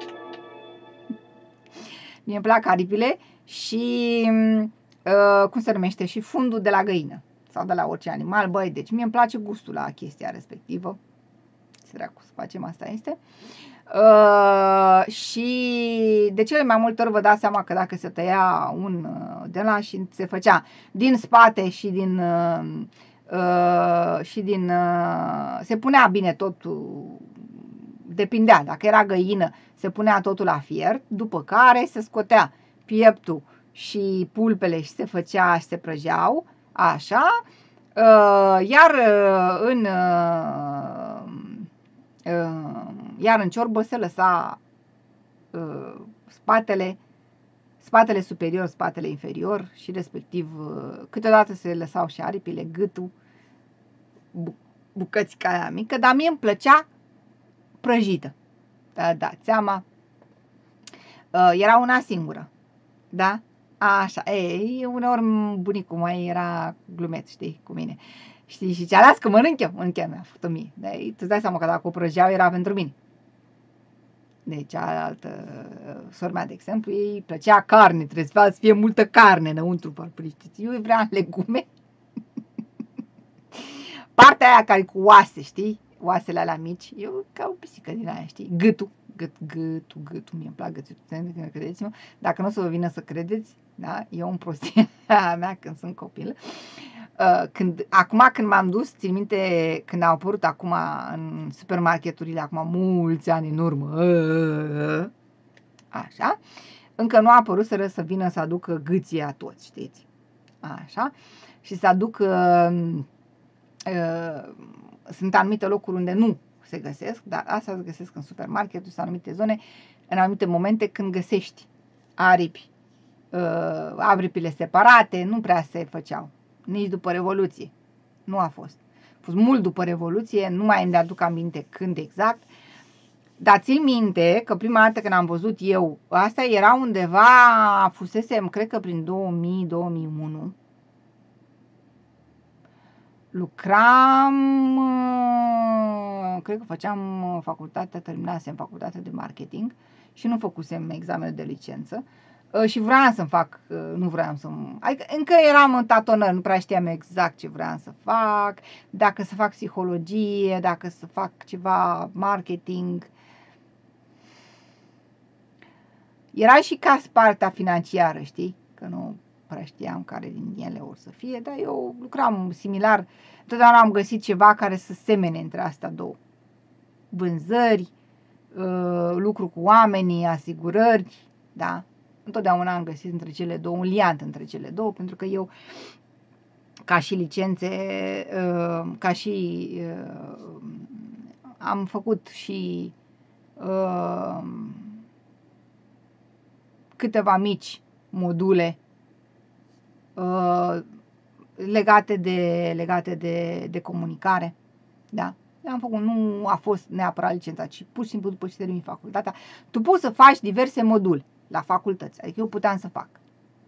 Mie îmi plac aripile și, uh, cum se numește, și fundul de la găină. Sau de la orice animal, băi, deci mie îmi place gustul la chestia respectivă. Săracu, să facem, asta este. Uh, și de cele mai multe ori vă dați seama că dacă se tăia un uh, de la și se făcea din spate și din uh, uh, și din uh, se punea bine totul, depindea, dacă era găină se punea totul la fiert, după care se scotea pieptul și pulpele și se făcea și se prăjeau, așa, uh, iar uh, în uh, uh, iar în ciorbă se lăsa uh, spatele, spatele superior, spatele inferior și respectiv uh, câteodată se lăsau și aripile, gâtul, bu bucățica aia mică, dar mie îmi plăcea prăjită. Da, dați seama, uh, era una singură, da? Așa, ei, uneori bunicul mai era glumeț, știi, cu mine. Știi, și cea las că mănânc eu, mănânc eu, mi-a făcut-o mie. Dar tu-ți dai seama că dacă o prăjeau era pentru mine. De cealaltă sora mea, de exemplu, ei plăcea carne, trebuie să fie multă carne înăuntru farfurii, știți? Eu vreau legume. Partea aia care cu oase, știi? Oasele alea mici, eu ca o pisică din aia, știi? Gâtul, gât, gâtul, gâtul, mie îmi plac gâtul, credeți-mă. Dacă nu o să vă vină să credeți, da? Eu în prostia mea când sunt copil. Când, acum când m-am dus, țin minte, când au apărut acum în supermarketurile, acum mulți ani în urmă, așa, încă nu a apărut să, să vină să aducă gâții a toți, știți? Așa, și să aducă, uh, uh, sunt anumite locuri unde nu se găsesc, dar asta se găsesc în supermarketuri, sunt anumite zone, în anumite momente când găsești aripi, uh, aripile separate, nu prea se făceau. Nici după Revoluție. Nu a fost. A fost mult după Revoluție, nu mai îmi aduc aminte când exact. Dar țin minte că prima dată când am văzut eu, asta era undeva, fusesem, cred că prin două mii două mii unu. Lucram, cred că făceam facultatea, terminasem facultatea de marketing și nu făcusem examenul de licență. și vreau să-mi fac, nu vreau să adică încă eram în tatonări, nu prea știam exact ce vreau să fac, dacă să fac psihologie, dacă să fac ceva marketing. Era și ca partea financiară, știi, că nu prea știam care din ele o să fie, dar eu lucram similar, totdeauna am găsit ceva care să semene între astea două. Vânzări, lucru cu oamenii, asigurări, da. Întotdeauna am găsit între cele două, un liant între cele două, pentru că eu, ca și licențe, ca și am făcut și câteva mici module legate de, legate de, de comunicare, da. Le-am făcut, nu a fost neapărat licența, ci pur și simplu după ce termini facultatea, tu poți să faci diverse module la facultăți, adică eu puteam să fac.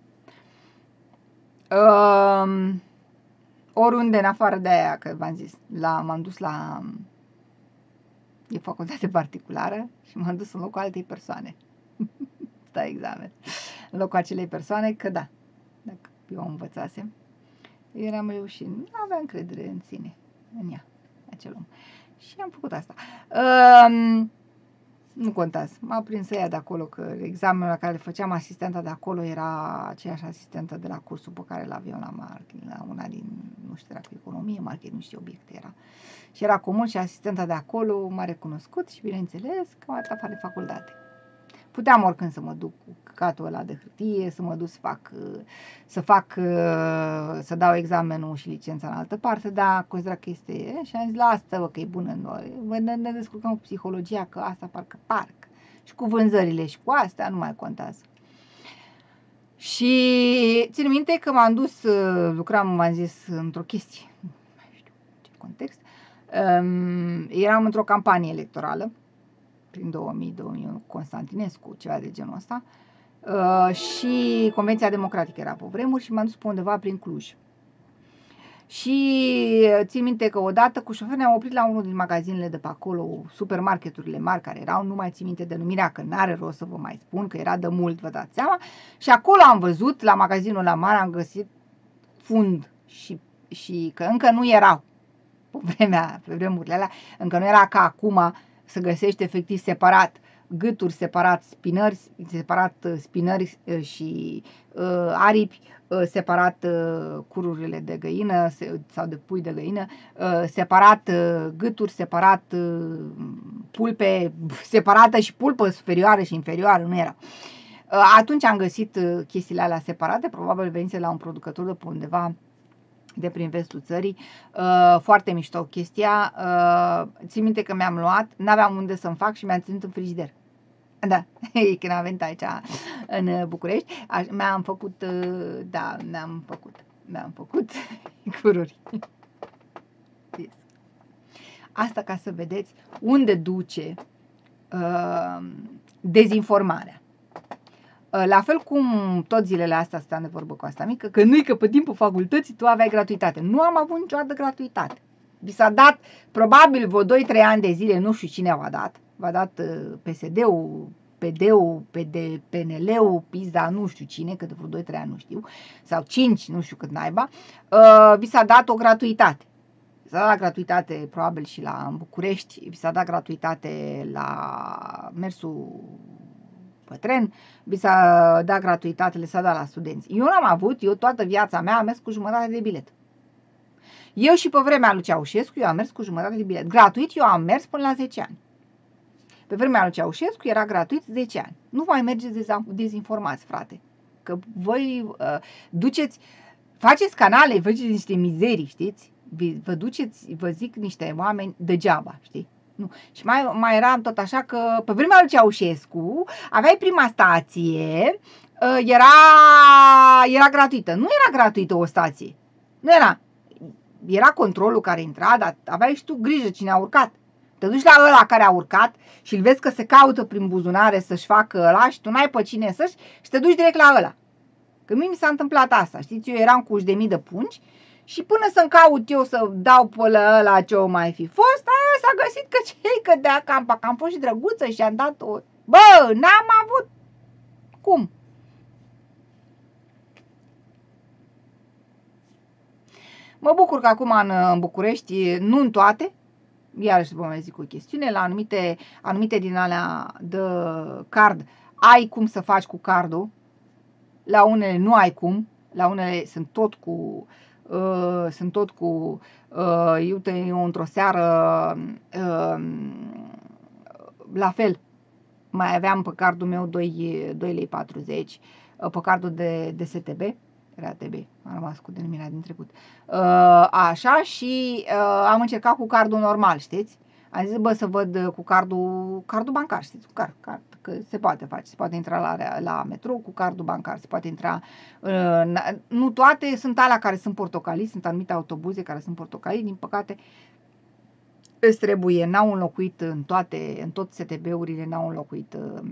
Uh, oriunde în afară de aia, că v-am zis, m-am dus la e facultate particulară și m-am dus în locul altei persoane. Stai examen. În locul acelei persoane, că da, dacă eu învățasem, eram reușit, nu aveam încredere în sine, în ea, acel om. Și am făcut asta. Uh, Nu contează. M-a prins să ia de acolo, că examenul la care le făceam, asistenta de acolo era aceeași asistentă de la cursul pe care l-aveau la marketing, la una din, nu știu, era cu economie, marketing, nu știu ce obiecte era. Și era comun și asistenta de acolo m-a recunoscut și, bineînțeles, că m-a dat afară de facultate. Puteam oricând să mă duc cu căcatul ăla de hârtie, să mă duc să fac, să fac, să dau examenul și licența în altă parte, dar considera că este, și am zis, lasă-vă că e bună în noi, ne descurcăm cu psihologia, că asta parcă parcă, și cu vânzările și cu astea nu mai contează. Și țin minte că m-am dus, lucram, m-am zis, într-o chestie, nu mai știu ce context, eram într-o campanie electorală, prin două mii două mii unu, Constantinescu, ceva de genul ăsta, uh, și Convenția Democratică era pe vremuri și m-am dus pe undeva prin Cluj. Și țin minte că odată cu șofer ne-am oprit la unul din magazinele de pe acolo, supermarketurile mari care erau, nu mai țin minte denumirea, că n-are rost să vă mai spun, că era de mult, vă dați seama, și acolo am văzut, la magazinul la mare, am găsit fund și, și că încă nu erau, pe vremea, pe vremurile alea, încă nu era ca acum, să găsești efectiv separat gâturi, separat spinări, separat spinări și uh, aripi, uh, separat uh, cururile de găină se, sau de pui de găină, uh, separat uh, gâturi, separat uh, pulpe, separată și pulpă superioară și inferioară, nu era. Uh, atunci am găsit uh, chestiile alea separate, probabil venise la un producător de pe undeva de prin vestul țării, uh, foarte mișto chestia, uh, țin minte că mi-am luat, n-aveam unde să-mi fac și mi-am ținut în frigider. Da, când am venit aici în București, mi-am făcut, uh, da, mi-am făcut, mi-am făcut cururi. Asta ca să vedeți unde duce uh, dezinformarea. La fel cum tot zilele astea stăm de vorbă cu asta mică, că nu-i că pe timpul facultății tu aveai gratuitate. Nu am avut niciodată gratuitate. Vi s-a dat probabil vreo doi trei ani de zile, nu știu cine v-a dat. V-a dat P S D-ul, P D-ul, P N L-ul, PISA, nu știu cine, că de vreo doi trei ani nu știu, sau cinci, nu știu cât naiba. Uh, vi s-a dat o gratuitate. Vi s-a dat gratuitate probabil și la în București, vi s-a dat gratuitate la mersul pe tren, vi s-a dat gratuitate, le s-a dat la studenți. Eu n-am avut, eu toată viața mea am mers cu jumătate de bilet. Eu și pe vremea lui Ceaușescu, eu am mers cu jumătate de bilet. Gratuit eu am mers până la zece ani. Pe vremea lui Ceaușescu era gratuit zece ani. Nu mai mergeți dezinformați, frate. Că voi uh, duceți, faceți canale, faceți niște mizerii, știți? Vă duceți, vă zic, niște oameni degeaba, știi? Nu. Și mai, mai eram tot așa că pe vremea lui Ceaușescu aveai prima stație, era, era gratuită. Nu era gratuită o stație. Nu era. Era controlul care intra, dar aveai și tu grijă cine a urcat. Te duci la ăla care a urcat și îl vezi că se caută prin buzunare să-și facă ăla și tu n-ai pe cine să-și și te duci direct la ăla. Că mie mi s-a întâmplat asta, știți? Eu eram cu uși de mii de pungi și până să-mi caut eu să dau pe ăla ce o mai fi fost, aia s-a găsit că cei că de-a campa, că am fost și drăguță și am dat o... Bă, n-am avut cum. Mă bucur că acum în, în București, nu în toate, iarăși vă mai zic o chestiune, la anumite, anumite din alea de card ai cum să faci cu cardul, la unele nu ai cum, la unele sunt tot cu, uh, sunt tot cu, uh, iute, eu într-o seară, uh, la fel, mai aveam pe cardul meu doi lei patruzeci, pe cardul de, de S T B, era T B, am rămas cu denumirea din trecut, uh, așa, și uh, am încercat cu cardul normal, știți? Am zis, bă, să văd cu cardul, cardul bancar, știți, cu card, card, că se poate face, se poate intra la, la metrou cu cardul bancar, se poate intra, uh, nu toate, sunt alea care sunt portocalii, sunt anumite autobuze care sunt portocalii, din păcate, îți trebuie, n-au înlocuit în toate, în tot S T B-urile, n-au înlocuit uh,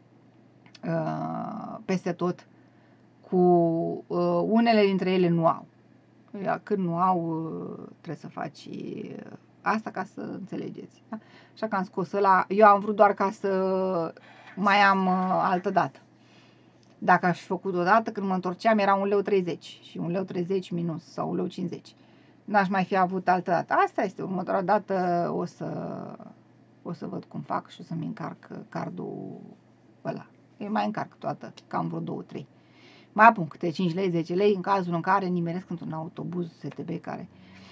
uh, peste tot, cu uh, unele dintre ele nu au. Când nu au, uh, trebuie să faci uh, asta ca să înțelegeți. Da? Așa că am scos ăla, eu am vrut doar ca să mai am uh, altă dată. Dacă aș fi făcut odată, când mă întorceam, era un leu treizeci și un leu treizeci minus sau un leu cincizeci. N-aș mai fi avut altă dată. Asta este, următoarea dată o să, o să văd cum fac și o să-mi încarc cardul ăla. Eu mai încarc toată, cam vreo două trei. Mai apun câte cinci lei, zece lei în cazul în care nimeresc într-un autobuz S T B care...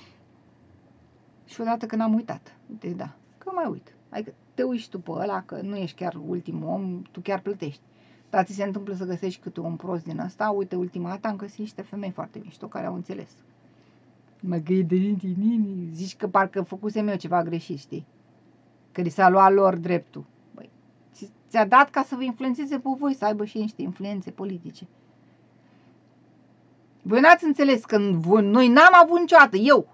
Și odată când am uitat, uite, da, că mai uit. Adică te uiți tu pe ăla, că nu ești chiar ultimul om, tu chiar plătești. Dar ți se întâmplă să găsești câte un prost din ăsta. Uite, ultima dată am găsit niște femei foarte mișto care au înțeles. Mă găi de nini, zici că parcă făcusem eu ceva greșit, știi? Că li s-a luat lor dreptul. Băi, ți-a dat ca să vă influențeze pe voi, să aibă și niște influențe politice. Voi n-ați înțeles că noi n-am avut niciodată, eu.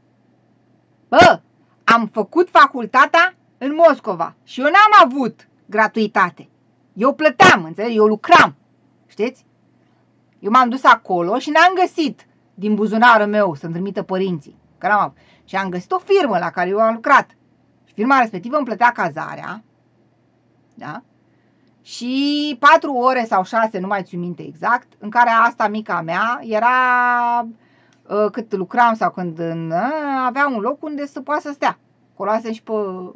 Bă, am făcut facultatea în Moscova și eu n-am avut gratuitate. Eu plăteam, înțelegi? Eu lucram, știți? Eu m-am dus acolo și n-am găsit din buzunarul meu să-mi trimită părinții, că n-am avut. Și am găsit o firmă la care eu am lucrat. Și firma respectivă îmi plătea cazarea, da? Și patru ore sau șase, nu mai țin minte exact, în care asta mica mea era, uh, cât lucram sau când uh, avea un loc unde să poată să stea. Coloasem și pe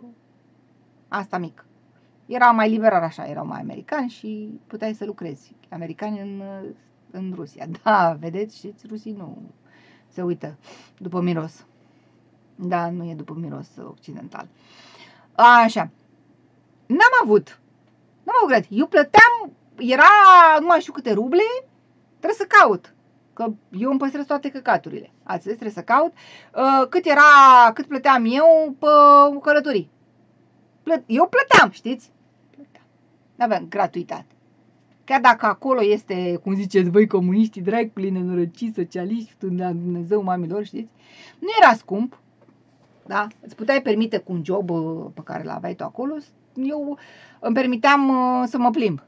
asta mică. Era mai liberar așa, erau mai americani și puteai să lucrezi. Americani în, în Rusia. Da, vedeți, știți, rusii nu se uită după miros. Da, nu e după miros occidental. Așa. N-am avut. N-am avut gratis. Eu plăteam, era, nu mai știu câte ruble, trebuie să caut. Că eu îmi păstrez toate căcaturile. Ați zis, trebuie să caut. Uh, cât era, cât plăteam eu pe călătorii. Plă, eu plăteam, știți? Plăteam. N-aveam gratuitate. Chiar dacă acolo este, cum ziceți voi, comuniștii, dracului, nenorociți, socialiști, Dumnezeu mamilor, știți? Nu era scump. Da? Îți puteai permite cu un job pe care l-aveai tu acolo. Eu îmi permiteam să mă plimb.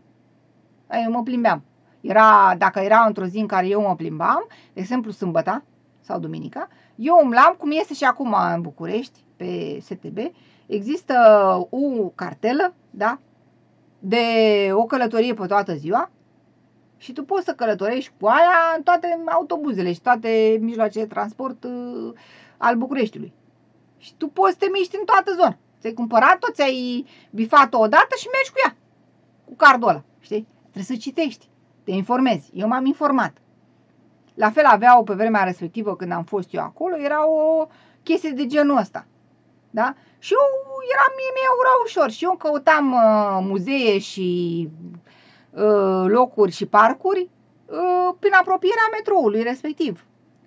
Eu mă plimbeam. Era, dacă era într-o zi în care eu mă plimbam, de exemplu sâmbăta sau duminica, eu umblam, cum este și acum în București, pe S T B, există o cartelă, da? De o călătorie pe toată ziua și tu poți să călătorești cu aia în toate autobuzele și toate mijloacele de transport uh, al Bucureștiului. Și tu poți să te miști în toată zona. Ți-ai cumpărat-o, ți-ai bifat-o odată și mergi cu ea, cu cardul ăla, știi? Trebuie să citești, te informezi. Eu m-am informat. La fel aveau pe vremea respectivă când am fost eu acolo, era o chestie de genul ăsta. Da? Și eu eram, mie mi era ușor și eu căutam uh, muzee și uh, locuri și parcuri uh, prin apropierea metroului respectiv.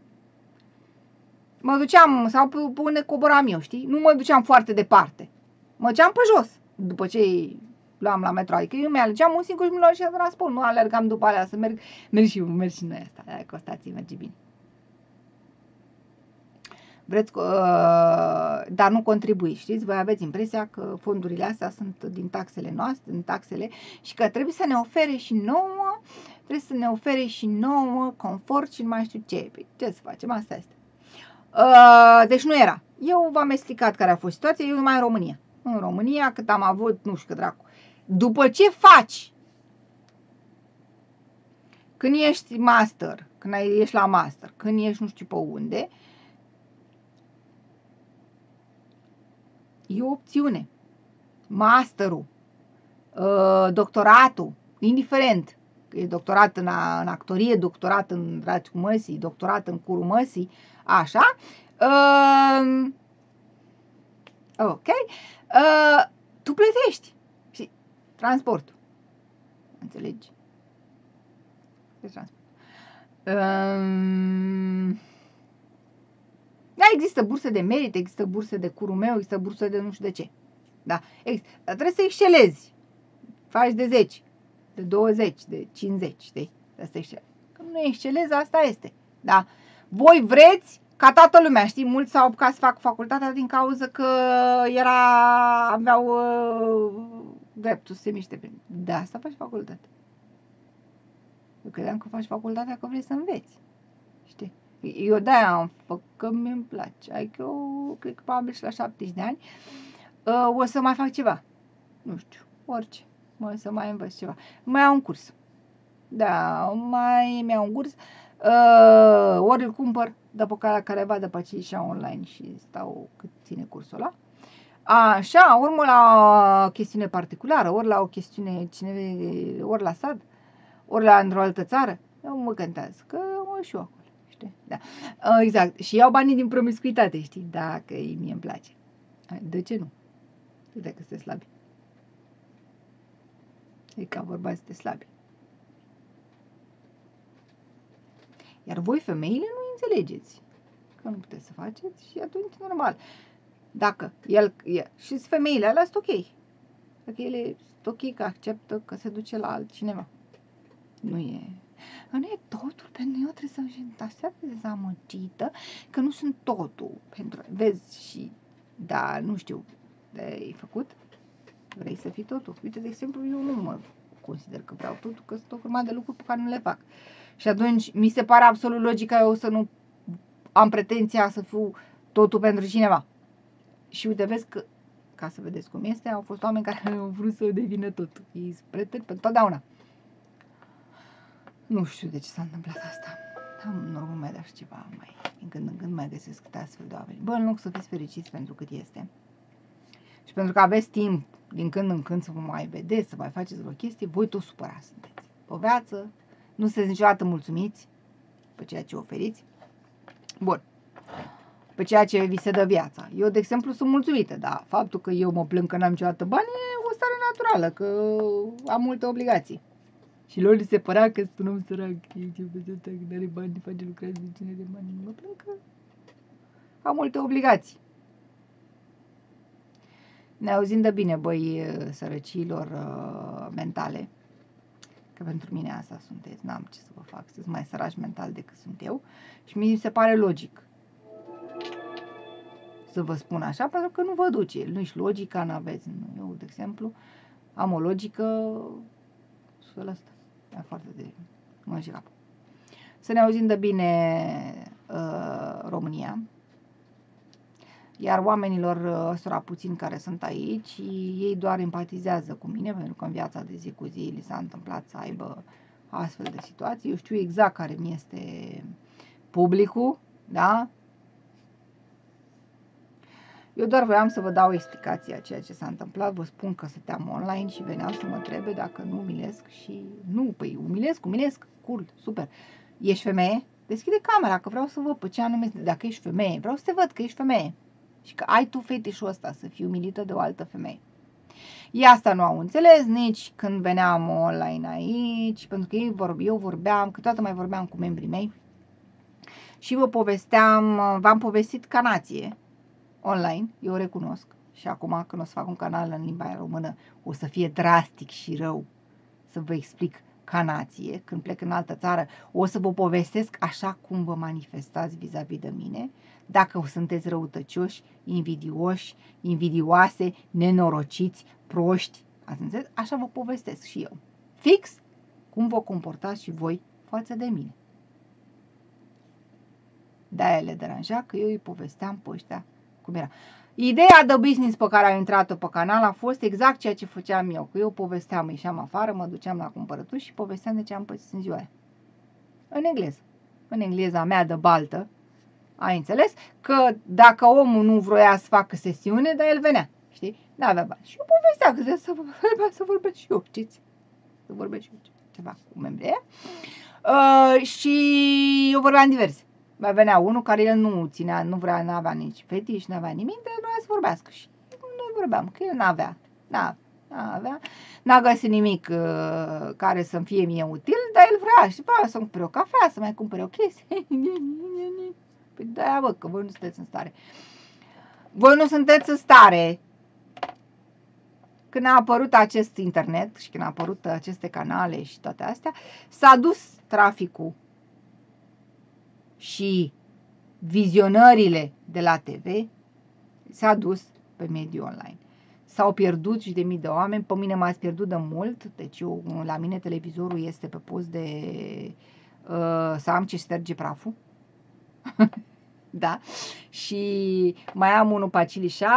Mă duceam, sau pe, pe unde coboram eu, știi? Nu mă duceam foarte departe. Mă duceam pe jos, după ce luam la metro. Adică eu mi-alegeam un singur mijloc de transport. Nu alergam după alea să merg, merg și, merg și noi asta. Aia că o stație merge bine. Vreți, uh, dar nu contribui, știți? Voi aveți impresia că fondurile astea sunt din taxele noastre, din taxele, și că trebuie să ne ofere și nouă, trebuie să ne ofere și nouă confort și nu mai știu ce. Păi, ce să facem? Asta este. Uh, deci nu era. Eu v-am explicat care a fost situația, eu numai în România. În România, cât am avut, nu știu cât dracu. După ce faci, când ești master, când ai, ești la master, când ești nu știu pe unde, e o opțiune. Masterul, doctoratul, indiferent, că e doctorat în, a, în actorie, doctorat în dragi cu măsii, doctorat în curul măsii, așa, uh, ok, uh, tu plătești și transportul, înțelegi? De transport. Uh, da, există burse de merit, există burse de curul meu, există burse de nu știu de ce. Da, există. Dar trebuie să excelezi. Faci de zece, de douăzeci, de cincizeci, știi? Asta excelezi. Când nu excelezi, asta este. Da. Voi vreți ca toată lumea, știi, mulți s-au apucat să fac facultatea din cauza că era, aveau uh, dreptul să se miște. De asta faci facultate. Eu credeam că faci facultatea că vrei să înveți. Știi? Eu de-aia am făcut, că mi-mi place. Adică eu cred că probabil și la șaptezeci de ani uh, o să mai fac ceva. Nu știu, orice. Mă, să mai învăț ceva. Mai am un curs. Da, mai mi-au un curs. Uh, ori îl cumpăr după care careva după ce și online și stau cât ține cursul ăla. Așa, ori mă la o chestiune particulară, ori la o chestiune, cine, ori la sat, ori la într-o altă țară. Nu mă cântează, că mă și eu acolo. Știi? Da. Uh, exact. Și iau banii din promiscuitate, știi? Dacă mie îmi place. De ce nu? Dacă sunteți slabi. E ca vorba, sunteți slabi. Iar voi, femeile, nu înțelegeți că nu puteți să faceți și atunci normal. Dacă el, el și femeile alea sunt ok. Dacă ele sunt ok că acceptă că se duce la altcineva. Nu e... Nu e totul, pentru eu trebuie să fiu așa de dezamăgită că nu sunt totul. Pentru, vezi și, da, nu știu, de-ai făcut? Vrei să fii totul. Uite, de exemplu, eu nu mă consider că vreau totul, că sunt o grămadă de lucruri pe care nu le fac. Și atunci mi se pare absolut logic ca eu să nu am pretenția să fiu totul pentru cineva. Și uite, vezi că, ca să vedeți cum este, au fost oameni care au vrut să devină totul. Ei sunt preteri pentru totdeauna. Nu știu de ce s-a întâmplat asta. Am normal mai dat ceva, mai din când în când mai găsesc câte astfel de oameni. Bă, în loc să fiți fericiți pentru cât este. Și pentru că aveți timp din când în când să vă mai vedeți, să mai faceți vreo chestie, voi tot supărați sunteți. Pe viață, nu sunteți niciodată mulțumiți pe ceea ce oferiți. Bun. Pe ceea ce vi se dă viața. Eu, de exemplu, sunt mulțumită, dar faptul că eu mă plâng că n-am niciodată bani e o stare naturală, că am multe obligații. Și lor li se părea că sunt un om sărac, e ce că nu are bani, face lucrări de cine de bani. Mă plâng că am multe obligații. Ne auzim de bine, băi, sărăciilor uh, mentale, că pentru mine asta sunteți, n-am ce să vă fac, sunteți mai săraci mental decât sunt eu și mi se pare logic să vă spun așa, pentru că nu vă duce, nu-și logica, n-aveți, eu, de exemplu, am o logică felul ăsta, e foarte de mă și cap. Să ne auzim de bine uh, România. Iar oamenilor ăstora puțini care sunt aici, ei doar empatizează cu mine, pentru că în viața de zi cu zi li s-a întâmplat să aibă astfel de situații. Eu știu exact care mi este publicul, da? Eu doar voiam să vă dau o explicație a ceea ce s-a întâmplat. Vă spun că stăteam online și veneau să mă întrebe dacă nu umilesc și... Nu, păi umilesc, umilesc, cool, super. Ești femeie? Deschide camera, că vreau să văd pe ce anume, dacă ești femeie. Vreau să te văd că ești femeie. Și că ai tu fetișul ăsta să fii umilită de o altă femeie. Ei asta nu au înțeles nici când veneam online aici, pentru că ei vorb, eu vorbeam, câteodată mai vorbeam cu membrii mei și vă povesteam, v-am povestit ca nație online, eu o recunosc. Și acum când o să fac un canal în limba română, o să fie drastic și rău să vă explic ca nație, când plec în altă țară, o să vă povestesc așa cum vă manifestați vis-a-vis de mine. Dacă sunteți răutăcioși, invidioși, invidioase, nenorociți, proști, ați înțeles? Așa vă povestesc și eu. Fix cum vă comportați și voi față de mine. De-aia le deranja că eu îi povesteam pe ăștia cum era. Ideea de business pe care a intrat pe canal a fost exact ceea ce făceam eu. Că eu povesteam, ieșeam afară, mă duceam la cumpărături și povesteam de ce am pățit în ziua aia. În engleză. în engleza mea de baltă, ai înțeles? Că dacă omul nu vroia să facă sesiune, dar el venea, știi? N-avea bani. Și eu povestea că să, să vorbesc și eu, știți? Să vorbesc și eu ceva cu membrii uh, și eu vorbeam divers. Mai venea unul care el nu ținea, nu vrea, n-avea nici fetiș, n-avea nimic, dar el vrea să vorbească. Și noi vorbeam, că el n-avea, n-avea, n-a găsit nimic uh, care să-mi fie mie util, dar el vrea și vrea să cumpere o cafea, să mai cumpere o chestie. Păi de-aia, bă, că voi nu sunteți în stare. Voi nu sunteți în stare. Când a apărut acest internet și când a apărut aceste canale și toate astea, s-a dus traficul și vizionările de la T V, s-a dus pe mediul online. S-au pierdut și de mii de oameni, pe mine m-ați pierdut de mult, deci eu, la mine televizorul este pe post de uh, să am ce șterge praful. Da, și mai am unul pe Acilișa,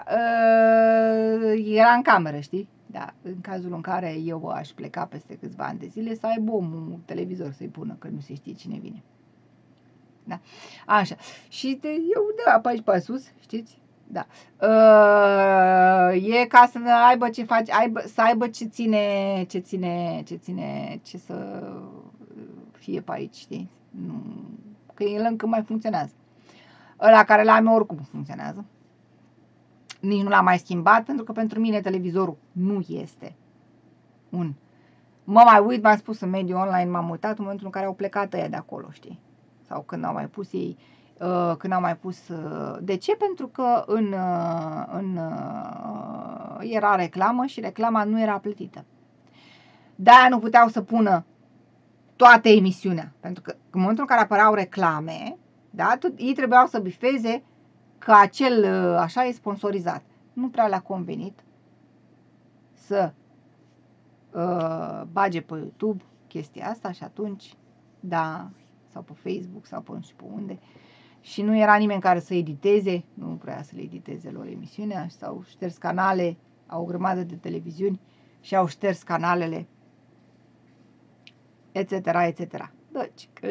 uh, era în cameră, știi? Da, în cazul în care eu aș pleca peste câțiva ani de zile, să aibă omul televizor să-i pună, că nu se știe cine vine. Da, așa. Și de, eu, da, pe aici pe sus, știți? Da. Uh, e ca să aibă ce face, aibă, să aibă ce ține, ce ține, ce ține, ce să fie pe aici, știi? Nu, că el încă mai funcționează. Ăla care l-am eu oricum funcționează. Nici nu l-am mai schimbat, pentru că pentru mine televizorul nu este un... Mă mai uit, v-am spus, în mediul online, m-am uitat în momentul în care au plecat ăia de acolo, știi? Sau când au mai pus ei, uh, când au mai pus... Uh, de ce? Pentru că în, uh, în uh, era reclamă și reclama nu era plătită. De-aia nu puteau să pună toată emisiunea, pentru că în momentul în care apăreau reclame, da, tot, ei trebuiau să bifeze că acel așa e sponsorizat. Nu prea le-a convenit să uh, bage pe YouTube chestia asta și atunci, da, sau pe Facebook sau pe nu știu pe unde, și nu era nimeni care să editeze, nu prea să le editeze lor emisiunea, sau șters canale, au o grămadă de televiziuni și au șters canalele, et cetera, et cetera. Deci, că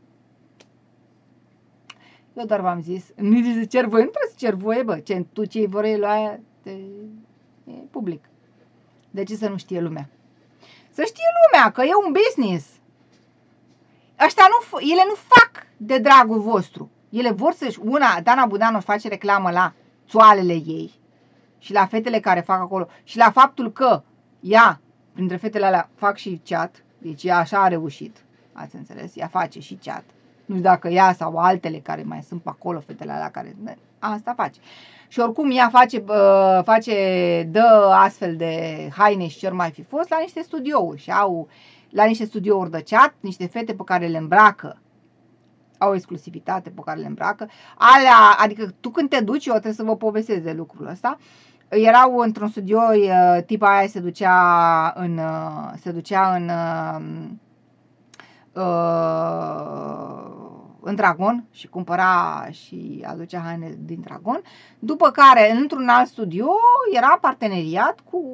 eu doar v-am zis, nu să cer voie, nu trebuie să cer voie, bă, ce, tu ce-i vrei lua aia, te, e public. De ce să nu știe lumea? Să știe lumea că e un business. Ăștia nu, ele nu fac de dragul vostru. Ele vor să-și, una, Dana Budanu își face reclamă la țoalele ei și la fetele care fac acolo și la faptul că ea, printre fetele alea, fac și chat, deci ea așa a reușit, ați înțeles, ea face și chat. Nu știu dacă ea sau altele care mai sunt pe acolo, fetele alea care... Asta face. Și oricum ea face, uh, face, dă astfel de haine și ce mai fi fost la niște studiouri. Și au la niște studiouri de chat, niște fete pe care le îmbracă. Au exclusivitate pe care le îmbracă. Alea, adică tu când te duci, eu trebuie să vă povestesc de lucrul ăsta. Erau într-un studio, tipa aia se ducea în... Se ducea în Uh, în Dragon și cumpăra și aducea haine din Dragon, după care într-un alt studio era parteneriat cu,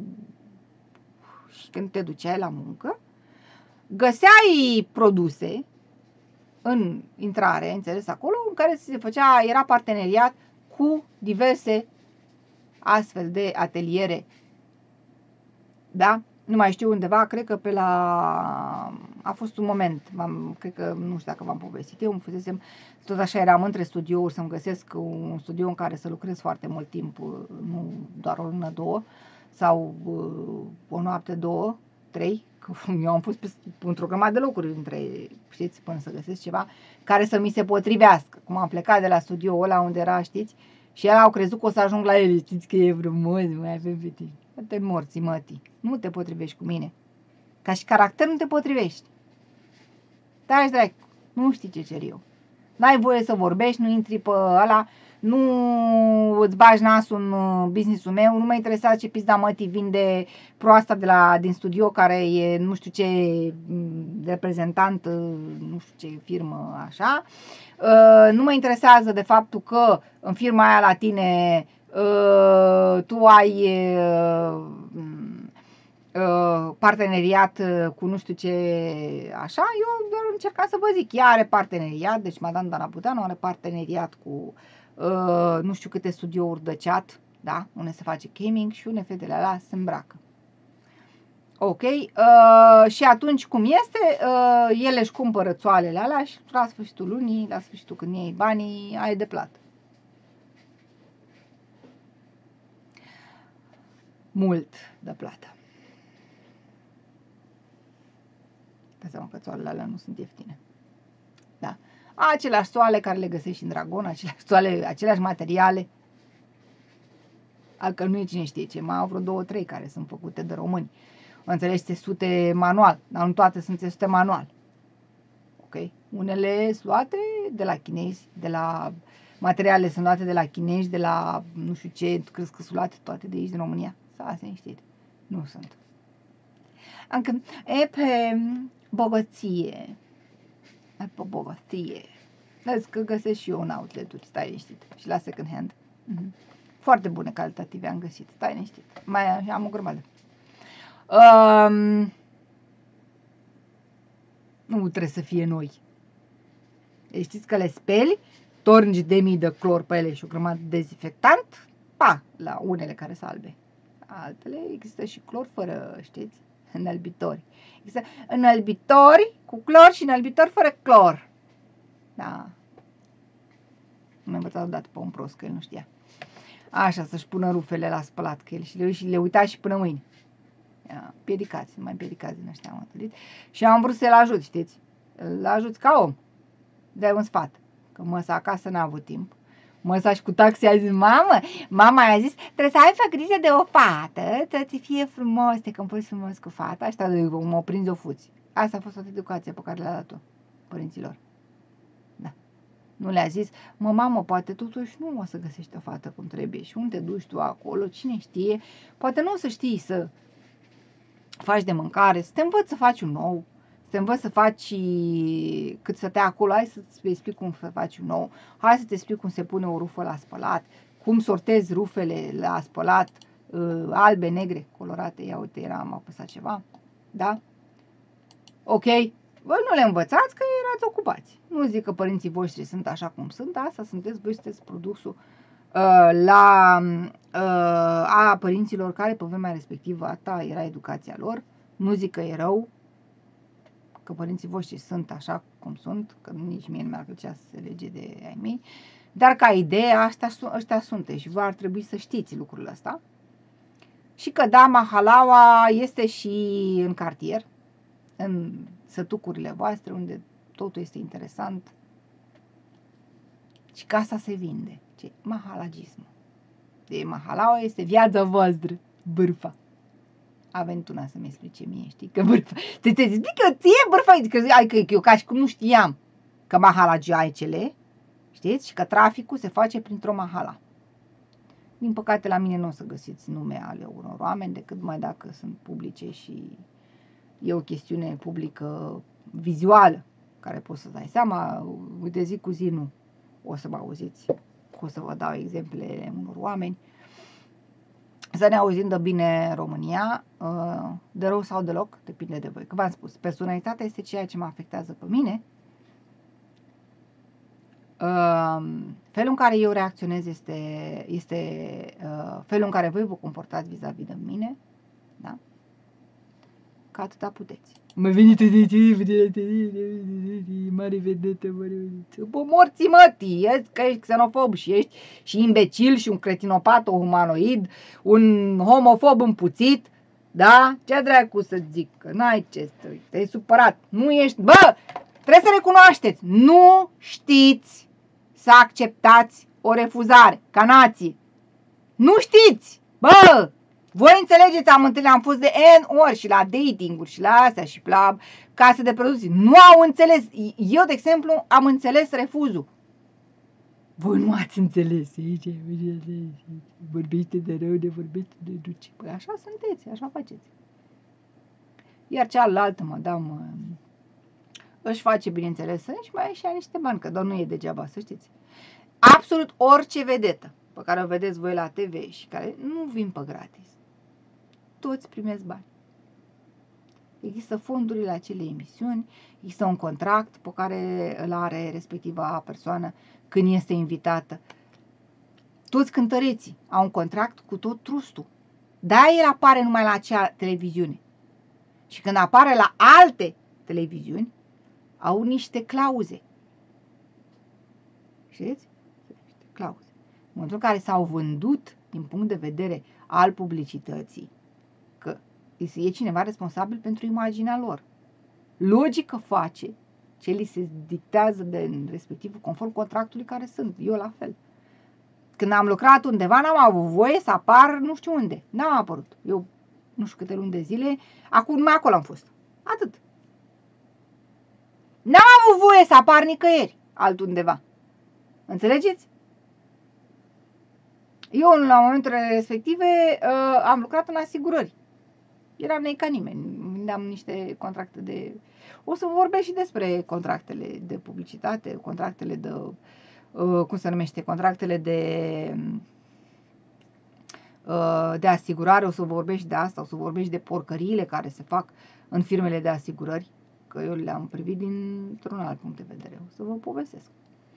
și când te duceai la muncă găseai produse în intrare, înțeles, acolo în care se făcea, era parteneriat cu diverse astfel de ateliere, da? Nu mai știu undeva, cred că pe la... A fost un moment, cred că, nu știu dacă v-am povestit, eu îmi fusesem, tot așa eram între studiouri să-mi găsesc un studio în care să lucrez foarte mult timp, nu doar o lună, două, sau o noapte, două, trei, că eu am fost pe, într-o grămadă de locuri între, știți, până să găsesc ceva, care să mi se potrivească. Cum am plecat de la studioul ăla unde era, știți, și el au crezut că o să ajung la el, știți că e frumos, mai avem pe tine. Te morți, mătii. Nu te potrivești cu mine. Ca și caracter nu te potrivești. Taci, drag, nu știi ce cer eu. N-ai voie să vorbești, nu intri pe ăla, nu îți bagi nasul în business-ul meu, nu mă interesează ce pizda mătii vinde proasta de la, din studio care e nu știu ce reprezentant, nu știu ce firmă așa. Nu mă interesează de faptul că în firma aia la tine Uh, tu ai uh, uh, parteneriat uh, cu nu știu ce, așa, eu doar încercam să vă zic, ea are parteneriat, deci Madame Dana Puteanu are parteneriat cu uh, nu știu câte studiouri de chat, da, unde se face gaming și unde fetele alea se îmbracă. Ok, uh, și atunci cum este, uh, ele își cumpără țoalele alea și la sfârșitul lunii, la sfârșitul când iei banii, ai de plată. Mult de plată. Dați seama că țoalele alea nu sunt ieftine. Da. Aceleași țoale care le găsești în Dragon, aceleași țoale, aceleași materiale. Că nu e cine știe ce, mai au vreo două, trei care sunt făcute de români. Înțelegi, țesute manual, dar nu toate sunt țesute manual. Ok? Unele sunt luate de la chinezi, de la materiale sunt luate de la chinezi, de la nu știu ce, crezi că sunt luate toate de aici, din România? Să se știți. Nu sunt. Încă, e pe bogăție. E pe bogăție. Vezi că găsesc și eu în outlet-uri, stai liniștit. Și la second hand. Mm-hmm. Foarte bune calitative am găsit, stai liniștit. Mai am o grămadă. Um, nu trebuie să fie noi. Deci știți că le speli, torni de mii de clor pe ele și o grămadă de dezinfectant, pa, la unele care sunt albe. Altele există și clor fără, știți, înălbitori. Există înălbitori cu clor și înălbitori fără clor. Da. Mi-a învățat odată pe un prost că el nu știa. Așa, să-și pună rufele la spălat, că el și le, și le uita și până mâine. Piedicați, mai piedicați din ăștia am întâlnit. Și am vrut să-l ajut, știți? Îl ajut ca om. Dai un sfat. Că măsa acasă n-a avut timp. Măsa și cu taxi a zis, mamă, mama a zis, trebuie să ai fă grijă de o fată, să-ți fie frumos, te când frumos cu fata. Așa m-au prins o fuți. Asta a fost o educație pe care le-a dat-o părinților. Da. Nu le-a zis, mă, mamă, poate totuși nu o să găsești o fată cum trebuie. Și unde te duci tu acolo, cine știe, poate nu o să știi să faci de mâncare, să te învăț să faci un nou, să te învăț să faci cât să te acolo, hai să-ți explic cum să faci un nou, hai să te explic cum se pune o rufă la spălat, cum sortezi rufele la spălat, uh, albe, negre, colorate, ia uite, era, am apăsat ceva, da? Ok? Voi nu le învățați că erați ocupați. Nu zic că părinții voștri sunt așa cum sunt, asta sunteți, voi sunteți produsul uh, la uh, a părinților care pe vremea respectivă asta era educația lor. Nu zic că e rău, că părinții voștri sunt așa cum sunt, că nici mie nu mi-ar plăcea să se lege de ai mei, dar ca idee ăștia, ăștia sunteți și voi ar trebui să știți lucrul ăsta. Și că da, mahalaua este și în cartier, în sătucurile voastre, unde totul este interesant și că asta se vinde. Ce? Mahalagismul. De mahalaua este viața voastră, bârfa. A venit una să-mi explice mie, știi, că bârfa. Te te explică ție bârfa, că, ai, că eu ca și cum nu știam că mahalagiaicele, știți, și că traficul se face printr-o mahala. Din păcate la mine nu o să găsiți nume ale unor oameni, decât mai dacă sunt publice și e o chestiune publică vizuală, care poți să dai seama, de zi cu zi nu o să mă auziți, o să vă dau exemple unor oameni. Să ne auzim de bine în România, de rău sau deloc, depinde de voi. Că v-am spus, personalitatea este ceea ce mă afectează pe mine. Felul în care eu reacționez este, este felul în care voi vă comportați vis-a-vis de mine, da? Că atâta puteți. Mă venit mare vedetă, mare vedetă. Bă, morții mătii, că ești xenofob și ești și imbecil și un cretinopat, o humanoid, un homofob împuțit, da? Ce dracu să zic, că n-ai ce să te-ai supărat, nu ești, bă, trebuie să recunoașteți, nu știți să acceptați o refuzare, ca nație, nu știți, bă! Voi înțelegeți, am întâlnit, am fost de N ori și la dating-uri și la astea și la case de producții. Nu au înțeles. Eu, de exemplu, am înțeles refuzul. Voi nu ați înțeles. Vorbește de rău, de vorbește de duce. Păi așa sunteți, așa faceți. Iar cealaltă, madame, își face, bineînțeles, și mai și niște bani, că doar nu e degeaba, să știți. Absolut orice vedetă pe care o vedeți voi la T V și care nu vin pe gratis, toți primesc bani. Există fondurile acele emisiuni, există un contract pe care îl are respectiva persoană când este invitată. Toți cântăreții au un contract cu tot trustul. Da, el apare numai la acea televiziune. Și când apare la alte televiziuni, au niște clauze. Știți? Niște clauze. În momentul în care s-au vândut din punct de vedere al publicității, că e cineva responsabil pentru imaginea lor. Logică face ce li se dictează de respectivul conform contractului care sunt. Eu la fel. Când am lucrat undeva, n-am avut voie să apar nu știu unde. N-am apărut. Eu nu știu câte luni de zile, acum numai acolo am fost. Atât. N-am avut voie să apar nicăieri altundeva. Înțelegeți? Eu, la momentele respective, am lucrat în asigurări. Eram nei ca nimeni. Vindeam niște contracte de... O să vorbesc și despre contractele de publicitate, contractele de... Cum se numește? Contractele de... de asigurare. O să vorbesc de asta. O să vorbesc de porcăriile care se fac în firmele de asigurări. Că eu le-am privit dintr-un alt punct de vedere. O să vă povestesc.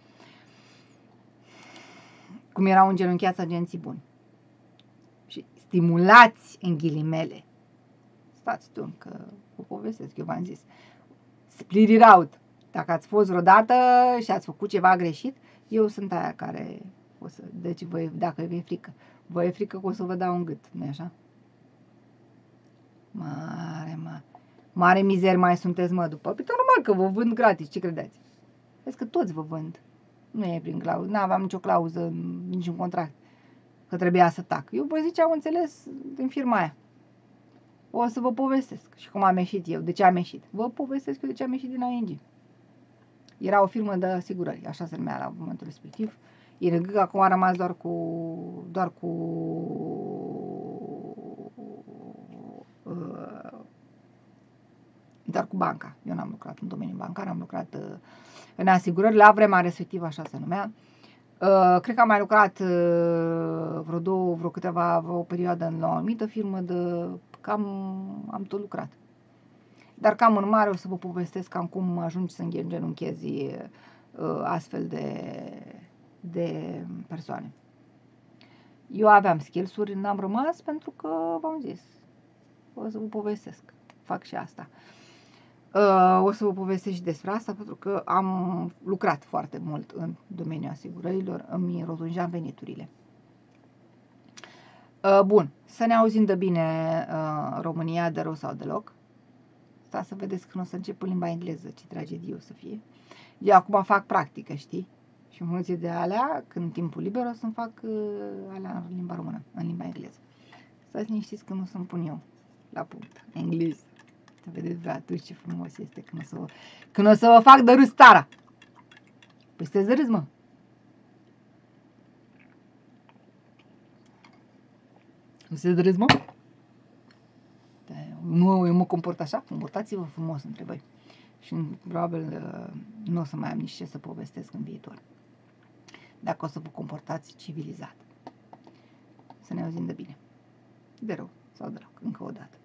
Cum erau îngenunchiați agenții buni. Și stimulați în ghilimele. Stați tu, că vă povestesc, eu v-am zis. Split it out. Dacă ați fost vreodată și ați făcut ceva greșit, eu sunt aia care o să... Deci, vă, dacă vă e frică, vă e frică că o să vă dau în gât, nu-i așa? Mare, mare. Mare mizer mai sunteți, mă, după. Păi, normal că vă vând gratis, ce credeți? Vezi că toți vă vând. Nu e prin clauză, n-aveam nicio clauză, niciun contract, că trebuia să tac. Eu vă zic ce am înțeles din firma aia. O să vă povestesc și cum am ieșit eu, de ce am ieșit. Vă povestesc eu de ce am ieșit din I N G. Era o firmă de asigurări, așa se numea la momentul respectiv. I N G acum a rămas doar cu, doar cu uh, doar cu banca. Eu n-am lucrat în domeniul bancar, am lucrat uh, în asigurări, la vremea respectivă, așa se numea. Uh, cred că am mai lucrat uh, vreo două, vreo câteva, vreo perioadă în la o anumită firmă, de cam am tot lucrat. Dar cam în mare o să vă povestesc cam cum ajungi să îngenunchezi uh, astfel de, de persoane. Eu aveam skills-uri, n-am rămas pentru că v-am zis, o să vă povestesc, fac și asta. Uh, o să vă povestesc și despre asta pentru că am lucrat foarte mult în domeniul asigurărilor, îmi rotunjeam veniturile. Uh, bun, să ne auzim de bine uh, România, de rău sau deloc. Asta să vedeți că nu o să încep în limba engleză, ce tragedie o să fie. Eu acum fac practică, știi? Și în funcție de alea, când timpul liber, o să-mi fac uh, alea în limba română, în limba engleză. Stați liniștiți că nu o să-mi pun eu la punct engleză. Să vedeți, bă, atunci ce frumos este când o să vă, când o să vă fac de râs tara. Păi sunteți de râs, mă. Nu sunteți de râs, mă? Nu, eu mă comport așa? Comportați-vă frumos între voi. Și probabil nu o să mai am nici ce să povestesc în viitor. Dacă o să vă comportați civilizat. Să ne auzim de bine. De rău sau de rău, încă o dată.